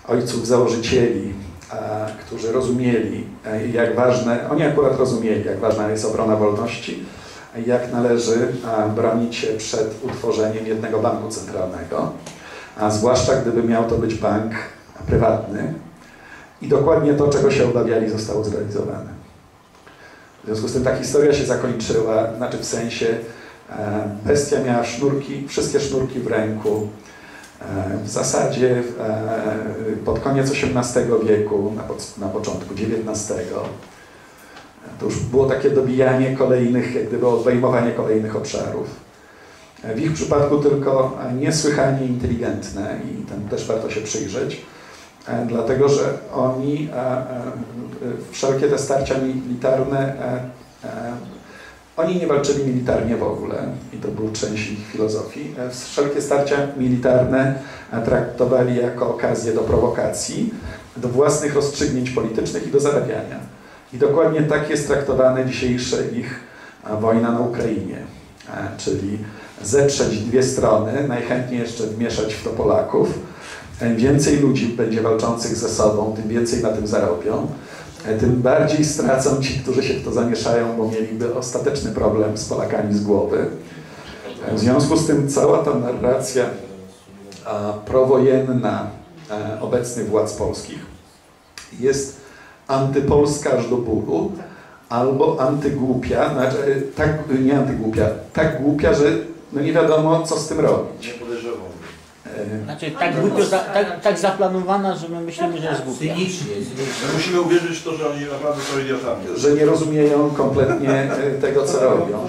ojców założycieli, którzy rozumieli, jak ważne, oni akurat rozumieli, jak ważna jest obrona wolności, jak należy bronić się przed utworzeniem jednego banku centralnego, a zwłaszcza gdyby miał to być bank prywatny. I dokładnie to, czego się obawiali, zostało zrealizowane. W związku z tym ta historia się zakończyła, znaczy w sensie bestia miała sznurki, wszystkie sznurki w ręku. W zasadzie pod koniec XVIII wieku, na początku XIX, to już było takie dobijanie kolejnych, jak gdyby obejmowanie kolejnych obszarów. W ich przypadku tylko niesłychanie inteligentne i temu też warto się przyjrzeć, dlatego że oni wszelkie te starcia militarne, oni nie walczyli militarnie w ogóle i to był część ich filozofii. Wszelkie starcia militarne traktowali jako okazję do prowokacji, do własnych rozstrzygnięć politycznych i do zarabiania. I dokładnie tak jest traktowane dzisiejsze ich wojna na Ukrainie, czyli zetrzeć dwie strony, najchętniej jeszcze wmieszać w to Polaków. Im więcej ludzi będzie walczących ze sobą, tym więcej na tym zarobią. Tym bardziej stracą ci, którzy się w to zamieszają, bo mieliby ostateczny problem z Polakami z głowy. W związku z tym cała ta narracja prowojenna obecnych władz polskich jest antypolska aż do bólu, albo antygłupia, znaczy nie antygłupia, tak głupia, że no nie wiadomo, co z tym robić. Nie podejrzewam. Znaczy tak zaplanowana, że my myślimy, że jest głupia. Cynicznie. My musimy uwierzyć w to, że oni naprawdę są idiotami. Że nie rozumieją kompletnie tego, co robią.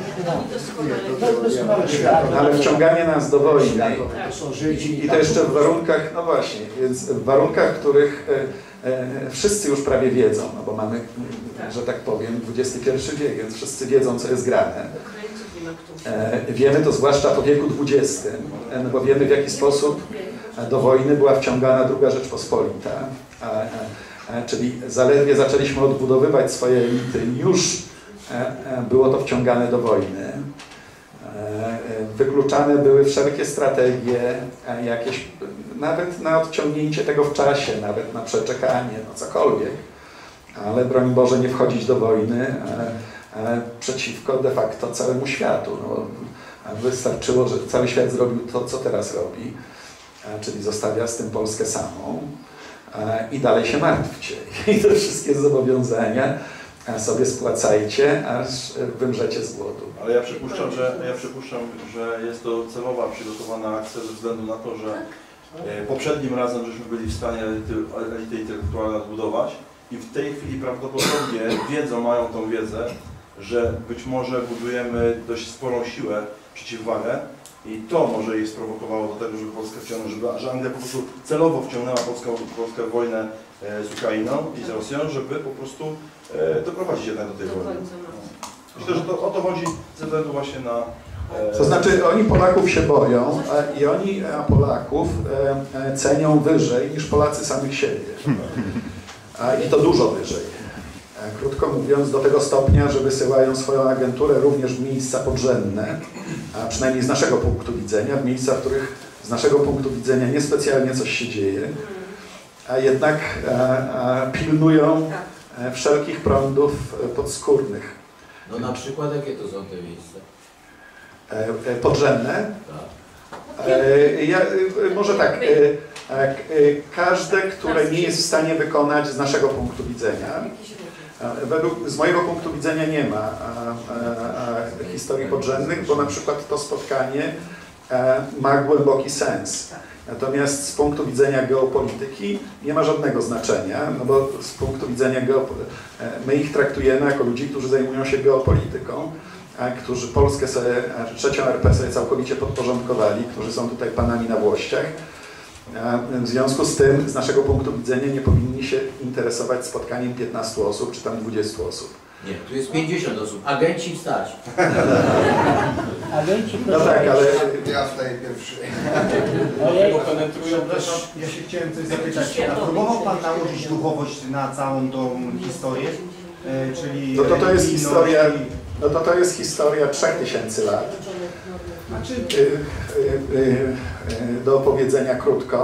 Ale wciąganie nas do wojny i to jeszcze w warunkach, no właśnie, więc w warunkach, których wszyscy już prawie wiedzą, no bo mamy, że tak powiem, XXI wiek, więc wszyscy wiedzą, co jest grane. Wiemy to zwłaszcza po wieku XX, no bo wiemy, w jaki sposób do wojny była wciągana II Rzeczpospolita, czyli zaledwie zaczęliśmy odbudowywać swoje elity, już było to wciągane do wojny. Wykluczane były wszelkie strategie, jakieś, nawet na odciągnięcie tego w czasie, nawet na przeczekanie, no cokolwiek, ale broń Boże nie wchodzić do wojny przeciwko de facto całemu światu. No, wystarczyło, że cały świat zrobił to, co teraz robi, czyli zostawia z tym Polskę samą i dalej się martwcie. I te wszystkie zobowiązania sobie spłacajcie, aż wymrzecie z głodu. Ale ja przypuszczam, że jest to celowa przygotowana akcja ze względu na to, że poprzednim razem żeśmy byli w stanie elity intelektualne odbudować i w tej chwili prawdopodobnie mają tą wiedzę, że być może budujemy dość sporą siłę, przeciwwagę i to może ich sprowokowało do tego, żeby Polskę wciągnąć, że Anglia po prostu celowo wciągnęła Polskę w wojnę z Ukrainą i z Rosją, żeby po prostu doprowadzić jednak do tej wojny. Myślę, że o to chodzi ze względu właśnie na... To znaczy oni Polaków się boją i oni Polaków cenią wyżej niż Polacy samych siebie. I to dużo wyżej. Krótko mówiąc, do tego stopnia, że wysyłają swoją agenturę również w miejsca podrzędne, a przynajmniej z naszego punktu widzenia, w miejsca, w których z naszego punktu widzenia niespecjalnie coś się dzieje, a jednak pilnują wszelkich prądów podskórnych. No na przykład jakie to są te miejsca? Podrzędne? Tak. Może tak, każde, które nie jest w stanie wykonać z naszego punktu widzenia. Z mojego punktu widzenia nie ma historii podrzędnych, bo na przykład to spotkanie ma głęboki sens. Natomiast z punktu widzenia geopolityki nie ma żadnego znaczenia, no bo z punktu widzenia my ich traktujemy jako ludzi, którzy zajmują się geopolityką, którzy Polskę sobie, trzecią RP sobie całkowicie podporządkowali, którzy są tutaj panami na włościach. W związku z tym, z naszego punktu widzenia, nie powinni się interesować spotkaniem 15 osób, czy tam 20 osób. Nie, tu jest 50 osób. Agenci wstać. Agenci, no tak, ale... Ja wstaję pierwszy. Ja się chciałem coś zapytać. A próbował Pan nałożyć duchowość na całą tą historię? Czyli... No to jest historia... No to jest historia 3000 lat. Do opowiedzenia krótko.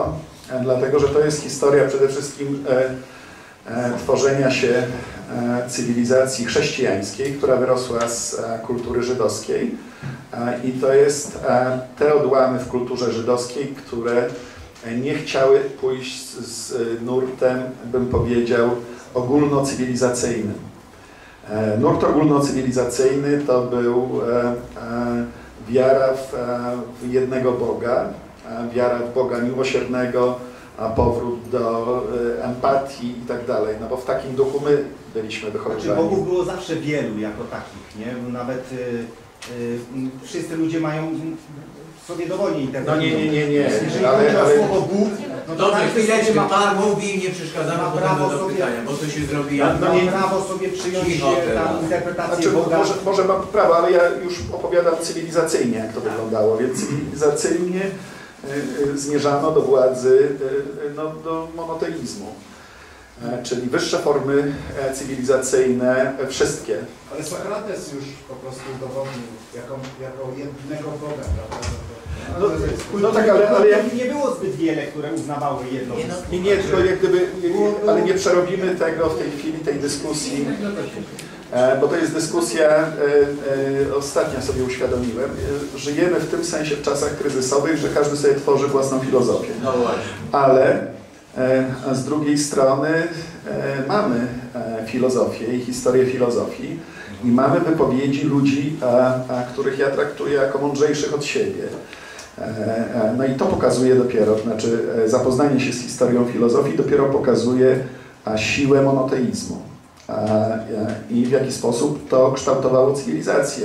dlatego że to jest historia przede wszystkim tworzenia się cywilizacji chrześcijańskiej, która wyrosła z kultury żydowskiej i to jest te odłamy w kulturze żydowskiej, które nie chciały pójść z nurtem, bym powiedział, ogólnocywilizacyjnym. Nurt ogólnocywilizacyjny to był wiara w jednego Boga, wiara w Boga miłosiernego, a powrót do empatii i tak dalej, no bo w takim duchu my byliśmy wychowywani. Znaczy Bogów było zawsze wielu jako takich, nie? Nawet wszyscy ludzie mają sobie dowolnie interpretować. No nie. Jeżeli Ale chodzi o słowo Bóg, no to Dobrze, każdy chwileczkę, sobie Pan mówi i nie przeszkadzamy ma potem prawo do sobie- pytania, bo to się zrobi ma jak... prawo sobie przyjąć Cicho teraz. tam interpretację Znaczy, Boga. może mam prawo, ale ja już opowiadam cywilizacyjnie, jak to wyglądało, więc cywilizacyjnie zmierzano do władzy, do monoteizmu. Czyli wyższe formy cywilizacyjne, wszystkie. Ale Sokrates już po prostu udowodnił jako jednego Boga, prawda? No tak, ale jak... Nie było zbyt wiele, które uznawały jedno. Nie, tylko jak gdyby, ale nie przerobimy tego w tej chwili, tej dyskusji, bo to jest dyskusja, ostatnio sobie uświadomiłem, żyjemy w tym sensie w czasach kryzysowych, że każdy sobie tworzy własną filozofię. No właśnie. Ale z drugiej strony mamy filozofię i historię filozofii i mamy wypowiedzi ludzi, których ja traktuję jako mądrzejszych od siebie. No i to pokazuje dopiero, znaczy zapoznanie się z historią filozofii dopiero pokazuje siłę monoteizmu i w jaki sposób to kształtowało cywilizację.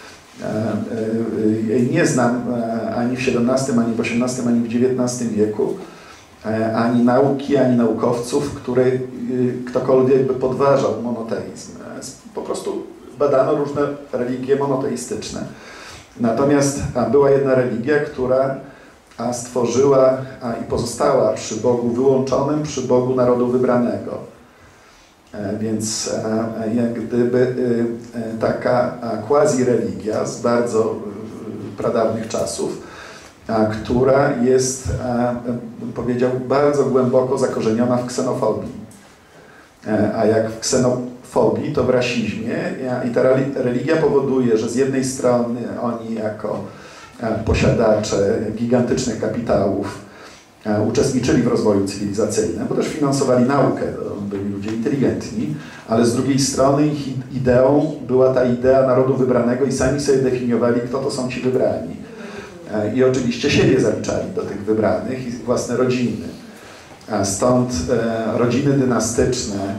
Nie znam ani w XVII, ani w XVIII, ani w XIX wieku ani nauki, ani naukowców, ktokolwiek by podważał monoteizm. Po prostu badano różne religie monoteistyczne. Natomiast była jedna religia, która stworzyła i pozostała przy Bogu wyłączonym, przy Bogu narodu wybranego. Więc jak gdyby taka quasi-religia z bardzo pradawnych czasów, która jest, bym powiedział, bardzo głęboko zakorzeniona w ksenofobii. A jak w ksenofobii, to w rasizmie. I ta religia powoduje, że z jednej strony oni jako posiadacze gigantycznych kapitałów uczestniczyli w rozwoju cywilizacyjnym, bo też finansowali naukę, byli ludzie inteligentni, ale z drugiej strony ich ideą była ta idea narodu wybranego i sami sobie definiowali, kto to są ci wybrani. I oczywiście siebie zaliczali do tych wybranych i własne rodziny. Stąd rodziny dynastyczne,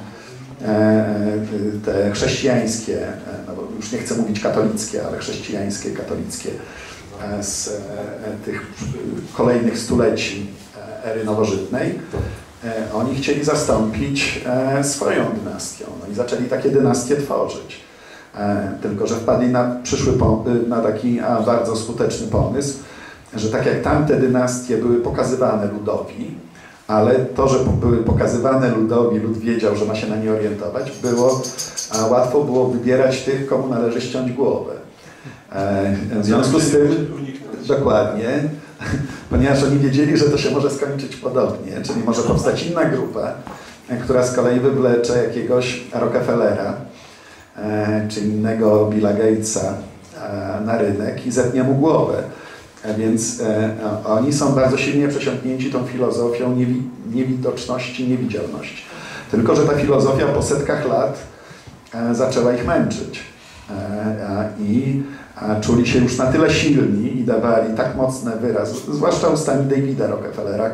te chrześcijańskie, no bo już nie chcę mówić katolickie, ale chrześcijańskie, katolickie, z tych kolejnych stuleci ery nowożytnej, oni chcieli zastąpić swoją dynastią. No i zaczęli takie dynastie tworzyć. Tylko że wpadli na taki bardzo skuteczny pomysł, że tak jak tamte dynastie były pokazywane ludowi, ale to, że były pokazywane ludowi, lud wiedział, że ma się na nie orientować, łatwo było wybierać tych, komu należy ściąć głowę. W związku z tym, dokładnie, ponieważ oni wiedzieli, że to się może skończyć podobnie, czyli może powstać inna grupa, która z kolei wywlecze jakiegoś Rockefellera, czy innego Billa Gatesa na rynek i zetnie mu głowę. Więc oni są bardzo silnie przesiąknięci tą filozofią niewidoczności, niewidzialności. Tylko że ta filozofia po setkach lat zaczęła ich męczyć. I czuli się już na tyle silni i dawali tak mocny wyraz, zwłaszcza ustami Davida Rockefellera,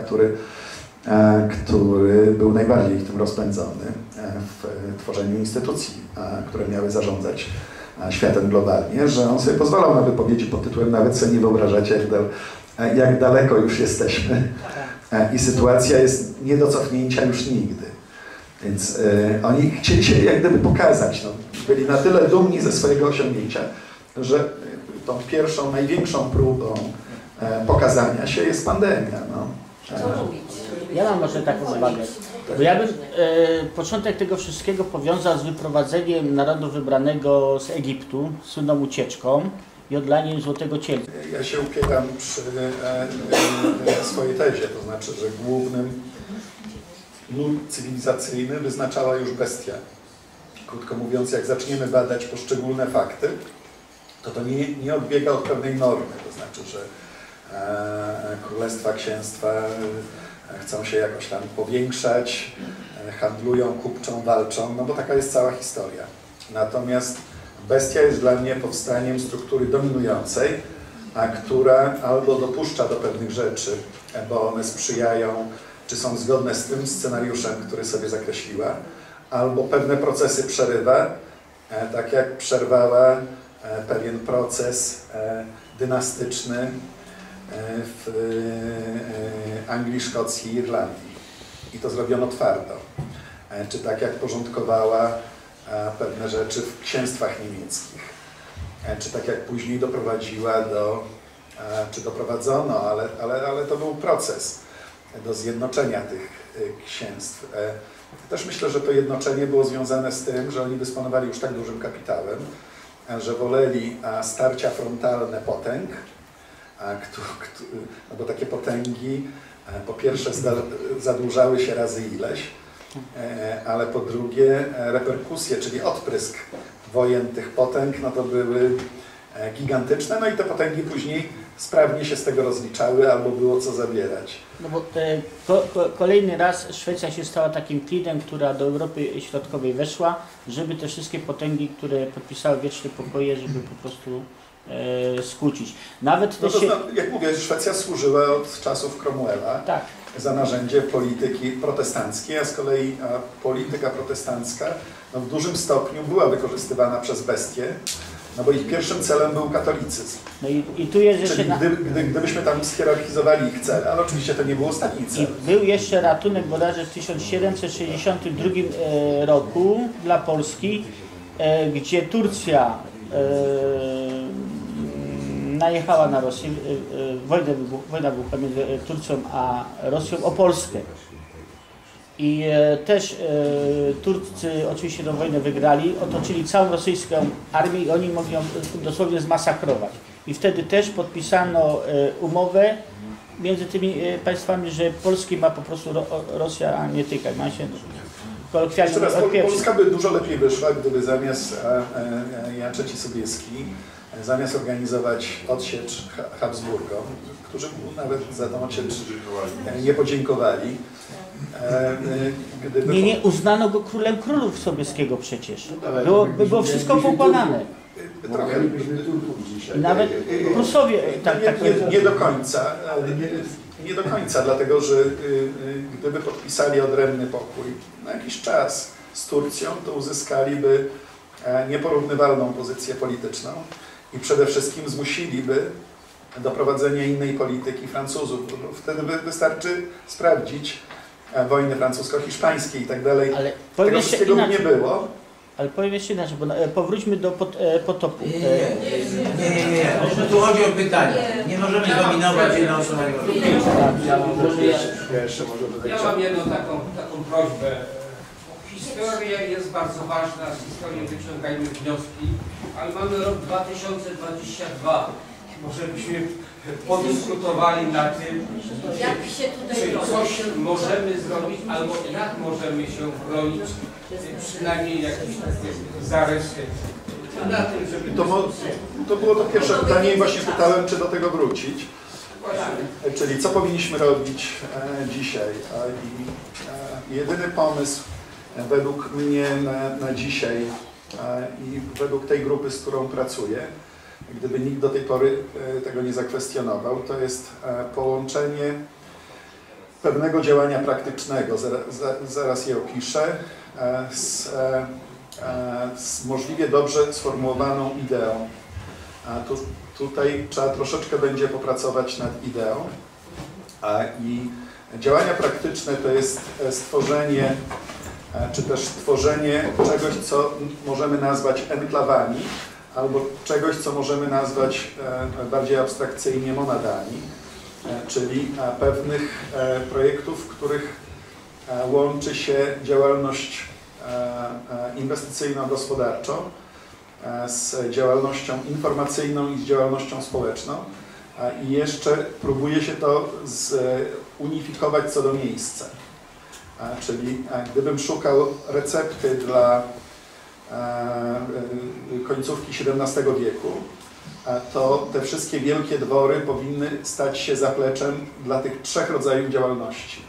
który był najbardziej w tym rozpędzony w tworzeniu instytucji, które miały zarządzać światem globalnie, że on sobie pozwalał na wypowiedzi pod tytułem "Nawet sobie nie wyobrażacie, jak daleko już jesteśmy i sytuacja jest nie do cofnięcia już nigdy". Więc oni chcieli się jak gdyby pokazać. No, byli na tyle dumni ze swojego osiągnięcia, że tą pierwszą, największą próbą pokazania się jest pandemia. No. Ja mam może taką uwagę. Bo ja bym początek tego wszystkiego powiązał z wyprowadzeniem narodu wybranego z Egiptu, słynną ucieczką jodlaniem złotego cielca. Ja się upieram przy swojej tezie, to znaczy, że głównym nurt cywilizacyjny wyznaczała już bestia. Krótko mówiąc, jak zaczniemy badać poszczególne fakty, to nie odbiega od pewnej normy, to znaczy, że królestwa, księstwa chcą się jakoś tam powiększać, handlują, kupczą, walczą, no bo taka jest cała historia. Natomiast bestia jest dla mnie powstaniem struktury dominującej, a która albo dopuszcza do pewnych rzeczy, bo one sprzyjają, czy są zgodne z tym scenariuszem, który sobie zakreśliła, albo pewne procesy przerywa, tak jak przerwała pewien proces dynastyczny w Anglii, Szkocji i Irlandii. I to zrobiono twardo. Czy tak jak porządkowała pewne rzeczy w księstwach niemieckich. Czy tak jak później doprowadziła czy doprowadzono, ale to był proces do zjednoczenia tych księstw. Też myślę, że to jednoczenie było związane z tym, że oni dysponowali już tak dużym kapitałem, że woleli starcia frontalne potęg, no bo takie potęgi po pierwsze zadłużały się razy ileś, ale po drugie reperkusje, czyli odprysk wojen tych potęg, no to były gigantyczne, no i te potęgi później sprawnie się z tego rozliczały albo było co zabierać. No bo kolejny raz Szwecja się stała takim klinem, która do Europy Środkowej weszła, żeby te wszystkie potęgi, które podpisały wieczne pokoje, żeby po prostu skłócić. Nawet No też jak mówię, Szwecja służyła od czasów Cromwella tak. za narzędzie polityki protestanckiej, a z kolei polityka protestancka no, w dużym stopniu była wykorzystywana przez bestie, no bo ich pierwszym celem był katolicyzm. No i tu jest jeszcze... Czyli gdybyśmy tam schierarchizowali ich cele, ale oczywiście to nie był ostatni cel. I był jeszcze ratunek bodajże w 1762 roku dla Polski, gdzie Turcja najechała na Rosję, wojna była pomiędzy Turcją a Rosją o Polskę. I też Turcy oczywiście tę wojnę wygrali, otoczyli całą rosyjską armię i oni mogli ją dosłownie zmasakrować. I wtedy też podpisano umowę między tymi państwami, że Polski ma po prostu Rosja nie tykać. Ma się kolokwialnie Polska by dużo lepiej wyszła, gdyby zamiast Jan III Sobieski, zamiast organizować odsiecz Habsburgom, którzy nawet za tą odsiecz nie podziękowali. Nie uznano go królem królów Sobieskiego przecież. Było wszystko poukładane. Nawet Prusowie nie do końca. Nie do końca, dlatego że gdyby podpisali odrębny pokój na jakiś czas z Turcją, to uzyskaliby nieporównywalną pozycję polityczną i przede wszystkim zmusiliby do prowadzenia innej polityki Francuzów. Wtedy wystarczy sprawdzić wojny francusko-hiszpańskie i tak dalej. Ale tego wszystkiego by nie było. Ale powiem jeszcze inaczej, bo powróćmy do potopu. Nie. Tu chodzi o pytanie. Nie możemy dominować jedną osobą. Ja mam jedną taką prośbę. Historia jest bardzo ważna, z historii wyciągajmy wnioski, ale mamy rok 2022. Może byśmy podyskutowali na tym, czy coś możemy zrobić, albo jak możemy się bronić, przynajmniej jakieś takie zarysy. Na tym, żeby to było to pierwsze pytanie i właśnie pytałem, czy do tego wrócić. Czyli co powinniśmy robić dzisiaj. I jedyny pomysł według mnie na dzisiaj i według tej grupy, z którą pracuję, gdyby nikt do tej pory tego nie zakwestionował, to jest połączenie pewnego działania praktycznego, zaraz je opiszę, z możliwie dobrze sformułowaną ideą. Tutaj trzeba troszeczkę będzie popracować nad ideą. I działania praktyczne to jest stworzenie, czy też tworzenie czegoś, co możemy nazwać enklawami, albo czegoś, co możemy nazwać bardziej abstrakcyjnie monadami, czyli pewnych projektów, w których łączy się działalność inwestycyjno-gospodarczą z działalnością informacyjną i z działalnością społeczną i jeszcze próbuje się to unifikować co do miejsca. Czyli gdybym szukał recepty dla końcówki XVII wieku, to te wszystkie wielkie dwory powinny stać się zapleczem dla tych trzech rodzajów działalności.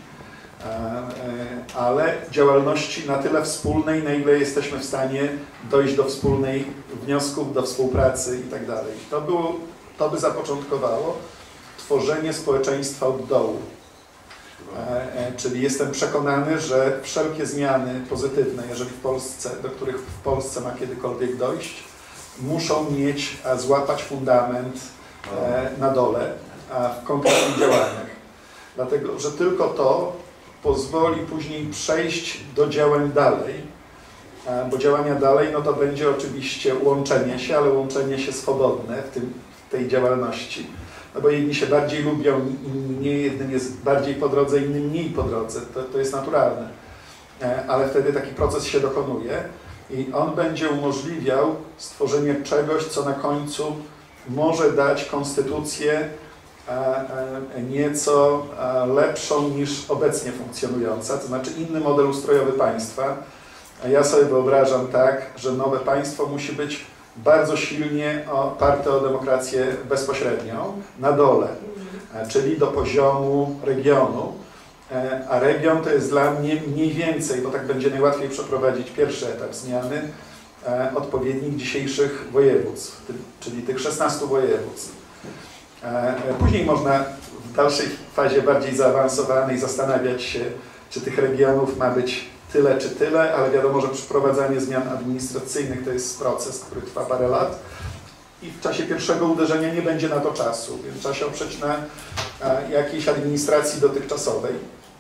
Ale działalności na tyle wspólnej, na ile jesteśmy w stanie dojść do wspólnych wniosków, do współpracy itd. To by zapoczątkowało tworzenie społeczeństwa od dołu. Czyli jestem przekonany, że wszelkie zmiany pozytywne, jeżeli do których w Polsce ma kiedykolwiek dojść, muszą złapać fundament na dole, w konkretnych działaniach. Dlatego, że tylko to pozwoli później przejść do działań dalej, bo działania dalej no to będzie oczywiście łączenie się, ale łączenie się swobodne w tej działalności. No bo jedni się bardziej lubią, jednym jest bardziej po drodze, innym mniej po drodze. To jest naturalne. Ale wtedy taki proces się dokonuje i on będzie umożliwiał stworzenie czegoś, co na końcu może dać konstytucję nieco lepszą niż obecnie funkcjonująca, to znaczy inny model ustrojowy państwa. Ja sobie wyobrażam tak, że nowe państwo musi być bardzo silnie oparte o demokrację bezpośrednią na dole, czyli do poziomu regionu, a region to jest dla mnie mniej więcej, bo tak będzie najłatwiej przeprowadzić pierwszy etap zmiany, odpowiednich dzisiejszych województw, czyli tych 16 województw. Później można w dalszej fazie bardziej zaawansowanej zastanawiać się, czy tych regionów ma być tyle czy tyle, ale wiadomo, że przeprowadzanie zmian administracyjnych to jest proces, który trwa parę lat i w czasie pierwszego uderzenia nie będzie na to czasu, więc trzeba się oprzeć na jakiejś administracji dotychczasowej.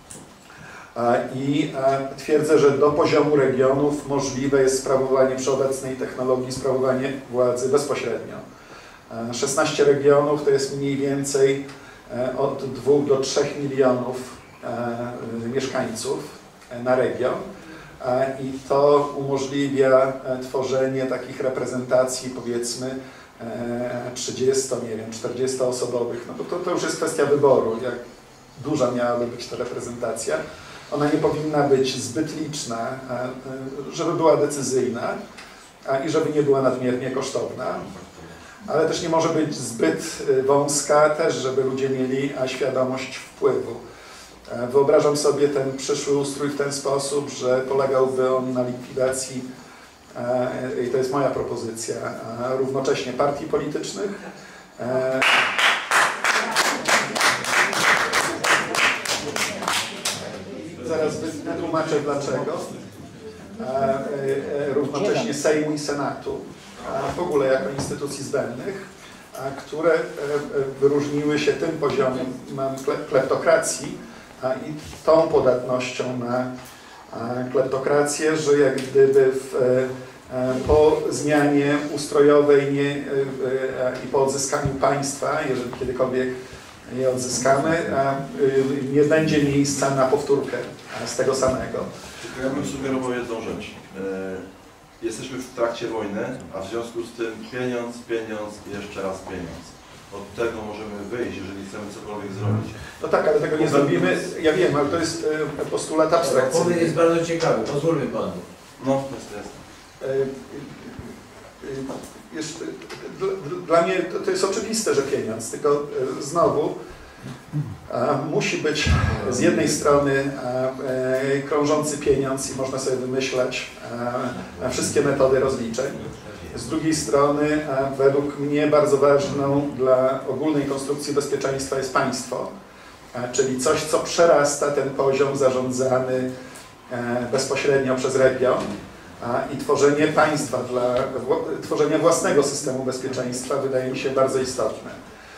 I twierdzę, że do poziomu regionów możliwe jest sprawowanie przy obecnej technologii, sprawowanie władzy bezpośrednio. 16 regionów to jest mniej więcej od 2 do 3 milionów mieszkańców na region i to umożliwia tworzenie takich reprezentacji, powiedzmy 30, nie wiem, 40-osobowych. No to już jest kwestia wyboru, jak duża miałaby być ta reprezentacja. Ona nie powinna być zbyt liczna, żeby była decyzyjna i żeby nie była nadmiernie kosztowna. Ale też nie może być zbyt wąska, też żeby ludzie mieli świadomość wpływu. Wyobrażam sobie ten przyszły ustrój w ten sposób, że polegałby on na likwidacji, i to jest moja propozycja, równocześnie partii politycznych, zaraz wytłumaczę dlaczego, równocześnie Sejmu i Senatu, w ogóle jako instytucji zbędnych, które wyróżniły się tym poziomem kleptokracji i tą podatnością na kleptokrację, że jak gdyby po zmianie ustrojowej i po odzyskaniu państwa, jeżeli kiedykolwiek je odzyskamy, nie będzie miejsca na powtórkę z tego samego. Tylko ja bym sugerował jedną rzecz. Jesteśmy w trakcie wojny, a w związku z tym pieniądz i jeszcze raz pieniądz. Od tego możemy wyjść, jeżeli chcemy cokolwiek zrobić. No tak, ale tego nie zrobimy. Ja wiem, ale to jest postulat abstrakcyjny. Odpowiedź jest bardzo ciekawy, pozwólmy panu. No, jest. Dla mnie to jest oczywiste, że pieniądz, tylko znowu musi być z jednej strony krążący pieniądz i można sobie wymyślać wszystkie metody rozliczeń. Z drugiej strony według mnie bardzo ważną dla ogólnej konstrukcji bezpieczeństwa jest państwo, czyli coś, co przerasta ten poziom zarządzany bezpośrednio przez region i tworzenie państwa, tworzenie własnego systemu bezpieczeństwa wydaje mi się bardzo istotne.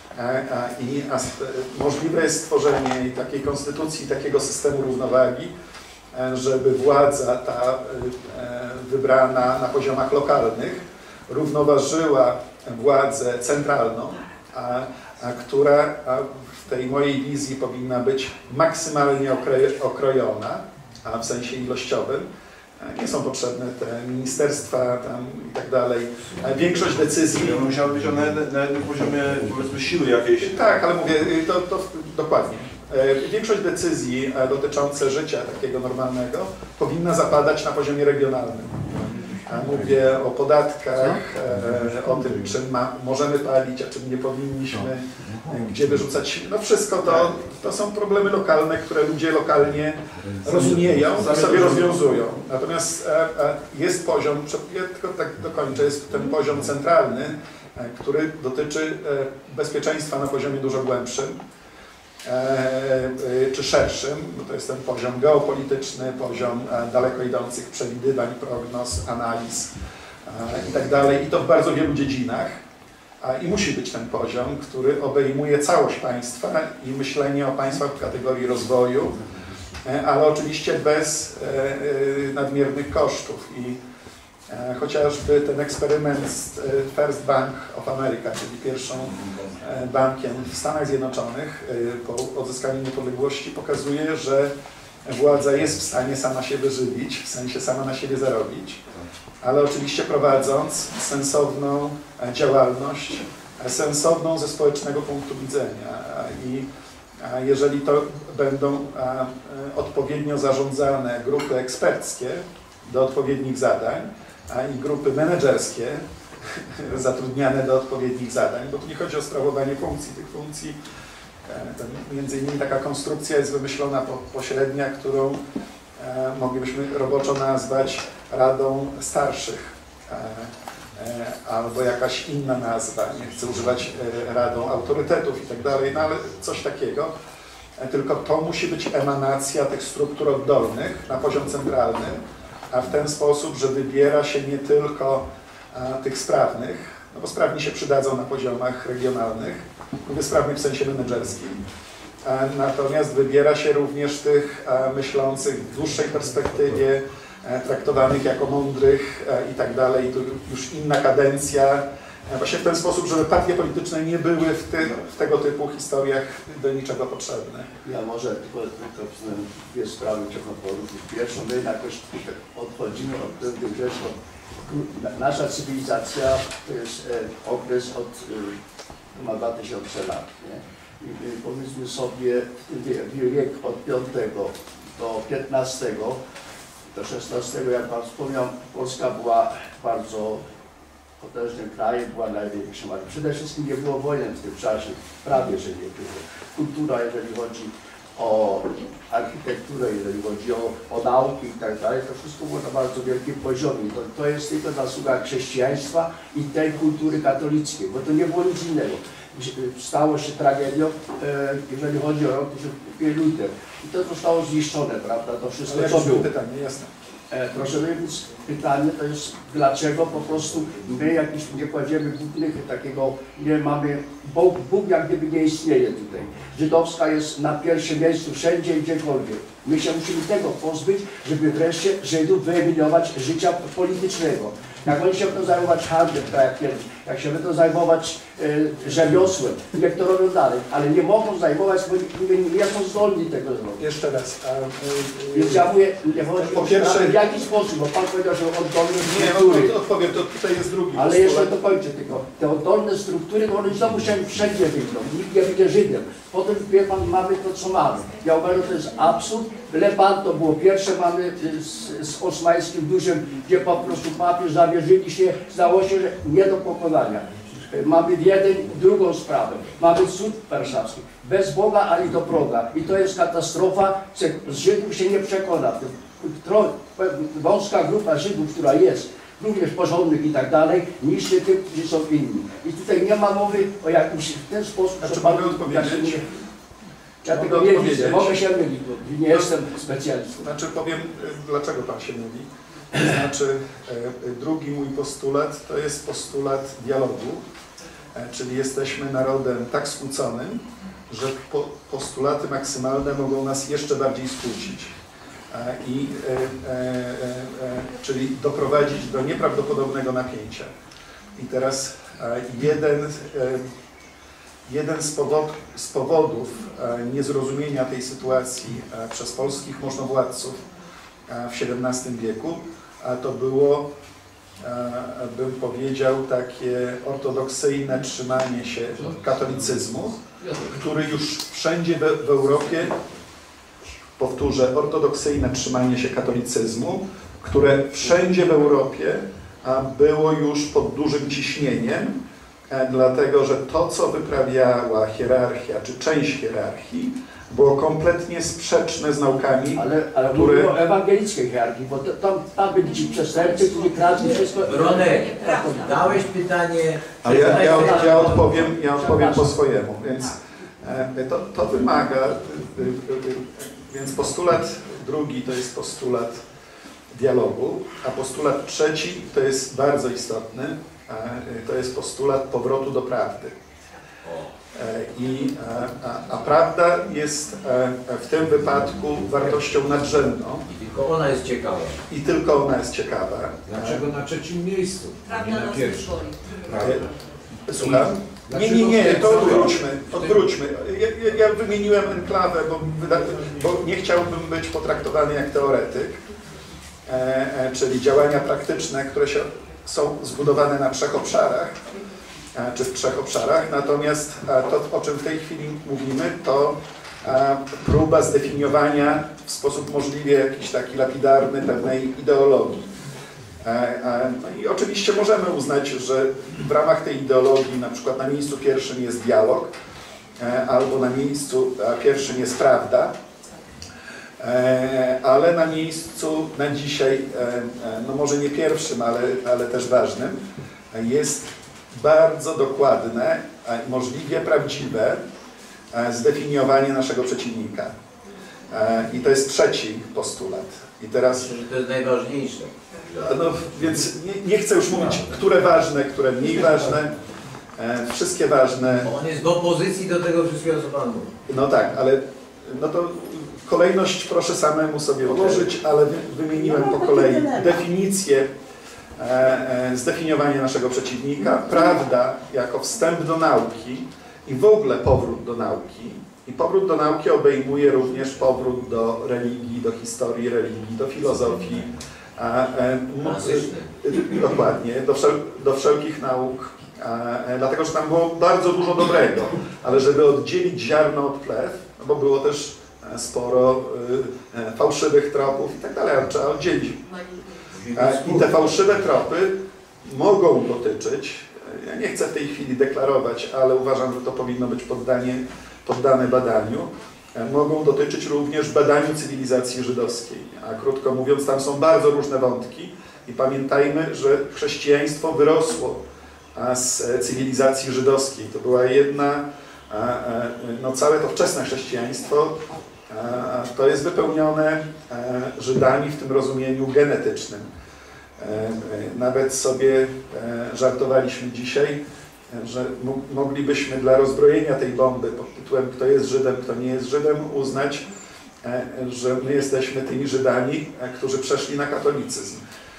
Możliwe jest stworzenie takiej konstytucji, takiego systemu równowagi, żeby władza ta wybrana na poziomach lokalnych równoważyła władzę centralną, która w tej mojej wizji powinna być maksymalnie okrojona, w sensie ilościowym, Nie są potrzebne te ministerstwa tam i tak dalej. Większość decyzji... Musiały być one na jednym poziomie, powiedzmy, siły jakiejś. Tak, ale mówię, to dokładnie. Większość decyzji dotyczące życia takiego normalnego powinna zapadać na poziomie regionalnym. Mówię o podatkach, o tym, czym możemy palić, a czym nie powinniśmy, gdzie wyrzucać. No wszystko to są problemy lokalne, które ludzie lokalnie rozumieją i sobie rozwiązują. Natomiast jest poziom, ja tylko tak dokończę, jest ten poziom centralny, który dotyczy bezpieczeństwa na poziomie dużo głębszym czy szerszym, bo to jest ten poziom geopolityczny, poziom daleko idących przewidywań, prognoz, analiz i tak dalej, i to w bardzo wielu dziedzinach. I musi być ten poziom, który obejmuje całość państwa i myślenie o państwach w kategorii rozwoju, ale oczywiście bez nadmiernych kosztów. I chociażby ten eksperyment z First Bank of America, czyli pierwszym bankiem w Stanach Zjednoczonych po odzyskaniu niepodległości, pokazuje, że władza jest w stanie sama się wyżywić, w sensie sama na siebie zarobić, ale oczywiście prowadząc sensowną działalność, sensowną ze społecznego punktu widzenia. I jeżeli to będą odpowiednio zarządzane grupy eksperckie do odpowiednich zadań, i grupy menedżerskie zatrudniane do odpowiednich zadań, bo tu nie chodzi o sprawowanie funkcji. Tych funkcji, między innymi taka konstrukcja jest wymyślona pośrednia, którą moglibyśmy roboczo nazwać Radą Starszych, albo jakaś inna nazwa, nie chcę używać Radą Autorytetów i tak dalej, no ale coś takiego. Tylko to musi być emanacja tych struktur oddolnych na poziom centralny, a w ten sposób, że wybiera się nie tylko tych sprawnych, no bo sprawni się przydadzą na poziomach regionalnych, mówię sprawnych w sensie menedżerskim, natomiast wybiera się również tych myślących w dłuższej perspektywie, traktowanych jako mądrych i tak dalej, tu już inna kadencja, właśnie w ten sposób, żeby partie polityczne nie były w tego typu historiach do niczego potrzebne. Ja może tylko dwie sprawy chciałbym poruszyć. Pierwszą, my jakoś odchodzimy od pewnych rzeczy. Nasza cywilizacja to jest okres od ma 2000 lat. Nie? I powiedzmy sobie, wiek od 5 do 15, do 16, jak Pan wspomniał, Polska była bardzo potężnym krajem, była największym, ale przede wszystkim nie było wojen w tym czasie, prawie że nie było. Kultura, jeżeli chodzi o architekturę, jeżeli chodzi o nauki i tak dalej, to wszystko było na bardzo wielkim poziomie. To jest tylko zasługa chrześcijaństwa i tej kultury katolickiej, bo to nie było nic innego. Stało się tragedią, jeżeli chodzi o rok 1005 i to zostało zniszczone, prawda, to wszystko, co było. Pytanie, jasne. Proszę więc pytanie to jest, dlaczego po prostu my jakiś nie kładziemy głównych takiego, nie mamy, Bóg jak gdyby nie istnieje tutaj. Żydowska jest na pierwszym miejscu wszędzie i gdziekolwiek. My się musimy tego pozbyć, żeby wreszcie Żydów wyeliminować z życia politycznego. Jak oni się będą zajmować handlem, tak jak kiedyś, jak się będą zajmować rzemiosłem, niech to robią dalej, ale nie mogą zajmować, bo nie są zdolni tego zrobić. Jeszcze raz. Więc ja mówię, nie chodzi po pierwsze, w jaki sposób, bo Pan powiedział, że oddolne struktury. struktury. Odpowiem, to tutaj jest drugi. Ale jeszcze dokończę tylko. Te oddolne struktury, to one znowu się wszędzie wyjdą. Nikt nie będzie Żydem. Potem, wie Pan, mamy to, co mamy. Ja uważam, że to jest absurd. Lepan to było pierwsze, mamy z osmańskim duszem, gdzie po prostu papież zawierzyli się, zdało się, że nie do pokonania. Mamy drugą sprawę. Mamy cud warszawski. Bez Boga, ani do proga. I to jest katastrofa. Z Żydów się nie przekona. Wąska grupa Żydów, która jest, również porządnych i tak dalej, niszczy tych, którzy są inni. I tutaj nie ma mowy o jakimś w ten sposób, znaczy, że mogę odpowiedzieć? Ja tego nie widzę, mogę się mylić, bo nie jestem specjalistą. Znaczy powiem, dlaczego Pan się myli. To znaczy, drugi mój postulat to jest postulat dialogu, czyli jesteśmy narodem tak skłóconym, że postulaty maksymalne mogą nas jeszcze bardziej skłócić. Czyli doprowadzić do nieprawdopodobnego napięcia. I teraz jeden z powodów niezrozumienia tej sytuacji przez polskich możnowładców w XVII wieku, a to było, bym powiedział, takie ortodoksyjne trzymanie się katolicyzmu, który już wszędzie w Europie, powtórzę, ortodoksyjne trzymanie się katolicyzmu, które wszędzie w Europie było już pod dużym ciśnieniem, dlatego że to, co wyprawiała hierarchia, czy część hierarchii, było kompletnie sprzeczne z naukami, Ale które... mówimy o ewangelickiej hierarchii, bo tam byli ci przestępcy, którzy kradli wszystko. Bronek, dałeś pytanie. Ale ja odpowiem po swojemu, więc to wymaga, więc postulat drugi to jest postulat dialogu, a postulat trzeci to jest bardzo istotny, to jest postulat powrotu do prawdy. A prawda jest w tym wypadku wartością nadrzędną. I tylko ona jest ciekawa. I tylko ona jest ciekawa. Dlaczego na trzecim miejscu, a nie na pierwszym? Słucham? Nie, to odwróćmy. Ja wymieniłem enklawę, bo nie chciałbym być potraktowany jak teoretyk, czyli działania praktyczne, które są zbudowane na 3 obszarach, czy w 3 obszarach, natomiast to, o czym w tej chwili mówimy, to próba zdefiniowania w sposób możliwie jakiś taki lapidarny pewnej ideologii. I oczywiście możemy uznać, że w ramach tej ideologii na przykład na miejscu pierwszym jest dialog, albo na miejscu pierwszym jest prawda, ale na miejscu na dzisiaj, no może nie pierwszym, ale też ważnym, jest bardzo dokładne, możliwie prawdziwe zdefiniowanie naszego przeciwnika. I to jest trzeci postulat. I teraz... To jest najważniejsze. No, więc nie chcę już mówić, które ważne, które mniej ważne, wszystkie ważne. On jest w opozycji do tego wszystkiego, co Pan mówi. No tak, ale no to kolejność proszę samemu sobie ułożyć, ale wymieniłem po kolei definicję, zdefiniowanie naszego przeciwnika, prawda jako wstęp do nauki i w ogóle powrót do nauki. I powrót do nauki obejmuje również powrót do religii, do historii religii, do filozofii, dokładnie, do wszelkich nauk, dlatego że tam było bardzo dużo dobrego, ale żeby oddzielić ziarno od plew, no bo było też sporo fałszywych tropów i tak dalej, ale trzeba oddzielić. I te fałszywe tropy mogą dotyczyć, ja nie chcę w tej chwili deklarować, ale uważam, że to powinno być poddane badaniu, mogą dotyczyć również badaniu cywilizacji żydowskiej. A krótko mówiąc, tam są bardzo różne wątki i pamiętajmy, że chrześcijaństwo wyrosło z cywilizacji żydowskiej. To była jedna, no całe to wczesne chrześcijaństwo to jest wypełnione Żydami w tym rozumieniu genetycznym. Nawet sobie żartowaliśmy dzisiaj, że moglibyśmy dla rozbrojenia tej bomby pod tytułem kto jest Żydem, kto nie jest Żydem uznać, że my jesteśmy tymi Żydami, którzy przeszli na katolicyzm.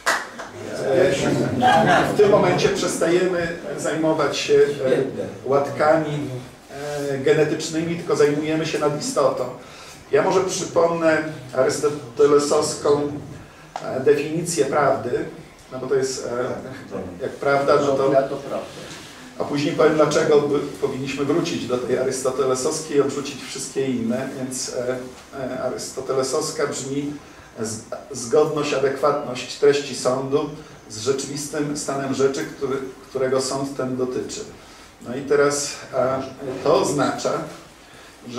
W tym momencie przestajemy zajmować się łatkami genetycznymi, tylko zajmujemy się nad istotą. Ja może przypomnę arystotelesowską definicję prawdy, no bo to jest jak prawda, no to... A później powiem, dlaczego powinniśmy wrócić do tej arystotelesowskiej i odrzucić wszystkie inne, więc arystotelesowska brzmi zgodność, adekwatność treści sądu z rzeczywistym stanem rzeczy, którego sąd ten dotyczy. No i teraz to oznacza, że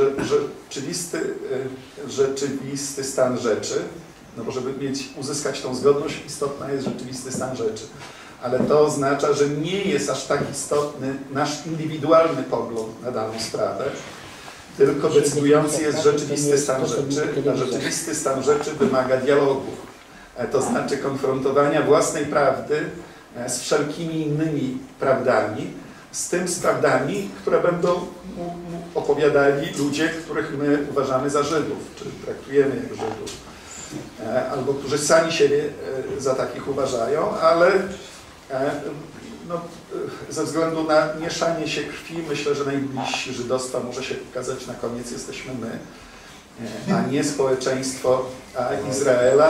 rzeczywisty stan rzeczy, no bo żeby uzyskać tą zgodność, istotna jest rzeczywisty stan rzeczy. Ale to oznacza, że nie jest aż tak istotny nasz indywidualny pogląd na daną sprawę, tylko decydujący jest rzeczywisty stan rzeczy, a rzeczywisty stan rzeczy wymaga dialogu. To znaczy konfrontowania własnej prawdy z wszelkimi innymi prawdami, z prawdami, które będą opowiadali ludzie, których my uważamy za Żydów, czy traktujemy jak Żydów, albo którzy sami siebie za takich uważają, ale no, ze względu na mieszanie się krwi, myślę, że najbliżsi żydostwa może się okazać na koniec jesteśmy my. a nie społeczeństwo Izraela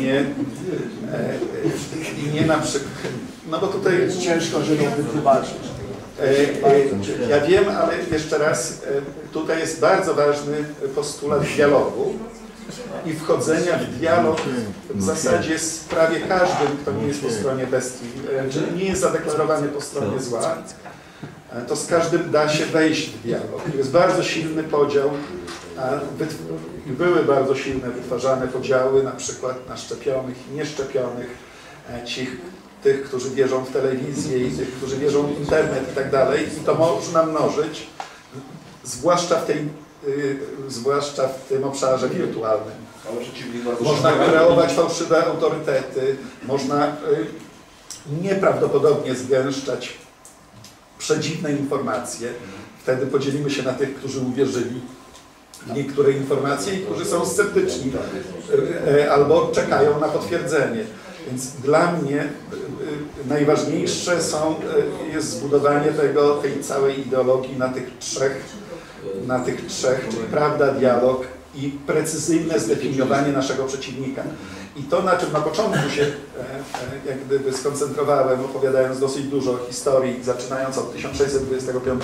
i nie na przykład, no bo tutaj Jest ciężko, żeby wytłumaczyć. ja wiem, ale jeszcze raz, tutaj jest bardzo ważny postulat dialogu i wchodzenia w dialog w zasadzie z prawie każdym, kto nie jest po stronie bestii, czyli nie jest zadeklarowany po stronie zła, to z każdym da się wejść w dialog. Jest bardzo silny podział, były bardzo silne wytwarzane podziały, na przykład na szczepionych i nieszczepionych, tych, którzy wierzą w telewizję i tych, którzy wierzą w internet i tak dalej. I to można mnożyć, zwłaszcza w tym obszarze wirtualnym. Można kreować fałszywe autorytety, można nieprawdopodobnie zgęszczać przedziwne informacje. Wtedy podzielimy się na tych, którzy uwierzyli w niektóre informacje i którzy są sceptyczni albo czekają na potwierdzenie. Więc dla mnie najważniejsze jest zbudowanie tej całej ideologii na tych trzech, czyli prawda, dialog i precyzyjne zdefiniowanie naszego przeciwnika. I to, na czym na początku się jak gdyby skoncentrowałem, opowiadając dosyć dużo o historii, zaczynając od 1625,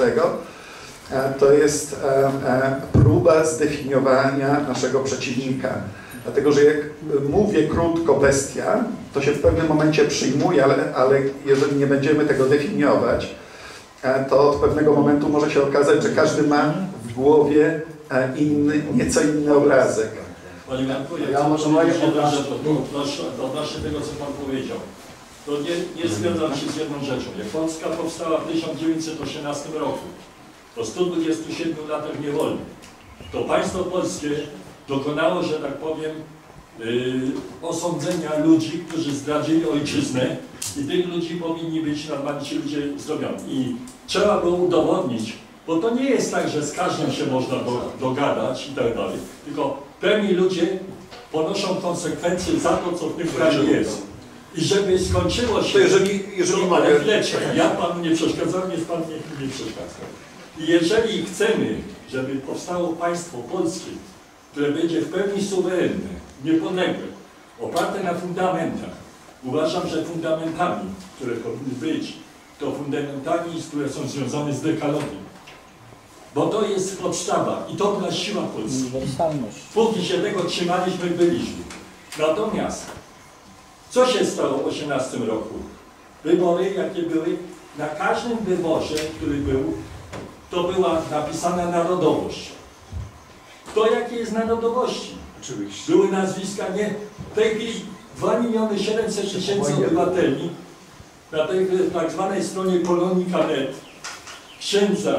to jest próba zdefiniowania naszego przeciwnika. Dlatego, że jak mówię krótko bestia, to się w pewnym momencie przyjmuje, ale jeżeli nie będziemy tego definiować, to od pewnego momentu może się okazać, że każdy ma w głowie nieco inny obrazek. Panie Janku, ja może moje odnośnie tego, co Pan powiedział. To nie zgadzam się z jedną rzeczą. Jak Polska powstała w 1918 roku, po 127 latach niewoli, to państwo polskie dokonało, że tak powiem, osądzenia ludzi, którzy zdradzili ojczyznę i tych ludzi powinni być normalnie ci ludzie zrobioni. I trzeba było udowodnić, bo to nie jest tak, że z każdym się można dogadać i tak dalej, tylko pewni ludzie ponoszą konsekwencje za to, co w tym kraju jest. I żeby skończyło się, to jeżeli ale chwileczkę, ja Panu nie przeszkadzam, jest Pan nie przeszkadza. I jeżeli chcemy, żeby powstało państwo polskie, które będzie w pełni suwerenne, niepodległe, oparte na fundamentach, uważam, że fundamentami, które powinny być, to fundamentami, które są związane z dekalogiem. Bo to jest podstawa i to była siła Polski. Póki się tego trzymaliśmy, byliśmy. Natomiast, co się stało w 18 roku? Wybory, jakie były, na każdym wyborze, który był, to była napisana narodowość. Kto jakiej jest narodowości? Oczywiście. Były nazwiska, nie? W tej chwili 2 700 000 obywateli na tej tak zwanej stronie Polonii.net księdza,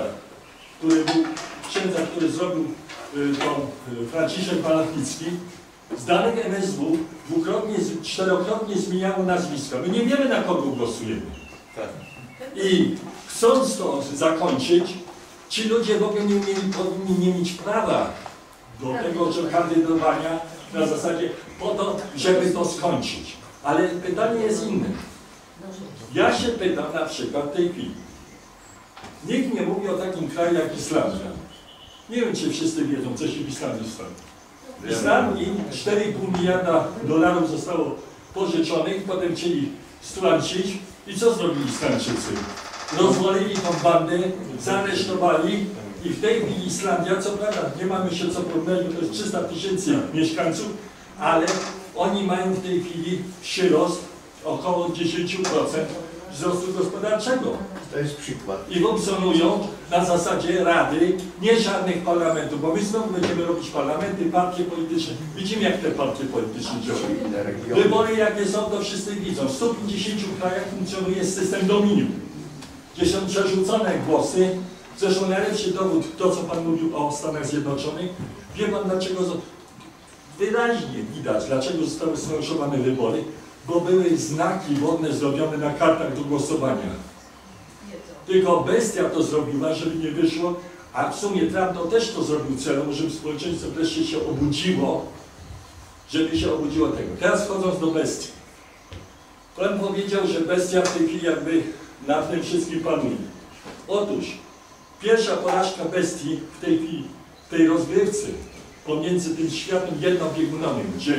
który zrobił Franciszek Malachnicki, z danych MSW czterokrotnie zmieniało nazwiska. My nie wiemy, na kogo głosujemy. Tak. I chcąc to zakończyć, ci ludzie w ogóle powinni nie mieć prawa do tego, że kandydowania na zasadzie po to, żeby to skończyć. Ale pytanie jest inne. Ja się pytam na przykład w tej chwili. Nikt nie mówi o takim kraju jak Islandia. Nie wiem, czy wszyscy wiedzą, co się w Islandii stało. W Islandii 4,5 miliarda dolarów zostało pożyczonych, potem chcieli strącić. I co zrobili Islandczycy? Rozwalili tą bandę, zaaresztowali i w tej chwili Islandia, co prawda nie mamy się co porównać, bo to jest 300 000 mieszkańców, ale oni mają w tej chwili przyrost około 10% wzrostu gospodarczego. To jest przykład. I funkcjonują na zasadzie rady, nie żadnych parlamentów, bo my znowu będziemy robić parlamenty, partie polityczne. Widzimy, jak te partie polityczne działają. Wybory jakie są, to wszyscy widzą. W 150 krajach funkcjonuje system dominium, gdzie są przerzucone głosy. Zresztą najlepszy dowód, to co Pan mówił o Stanach Zjednoczonych, wie Pan dlaczego, wyraźnie widać, dlaczego zostały sfałszowane wybory, bo były znaki wodne zrobione na kartach do głosowania. Tylko bestia to zrobiła, żeby nie wyszło, a w sumie Trump to też to zrobił celem, żeby społeczeństwo wreszcie się obudziło, żeby się obudziło tego. Teraz wchodząc do bestii. Pan powiedział, że bestia w tej chwili jakby nad tym wszystkim panuje. Otóż pierwsza porażka bestii w tej chwili, w tej rozgrywce pomiędzy tym światem jednobiegunowym, gdzie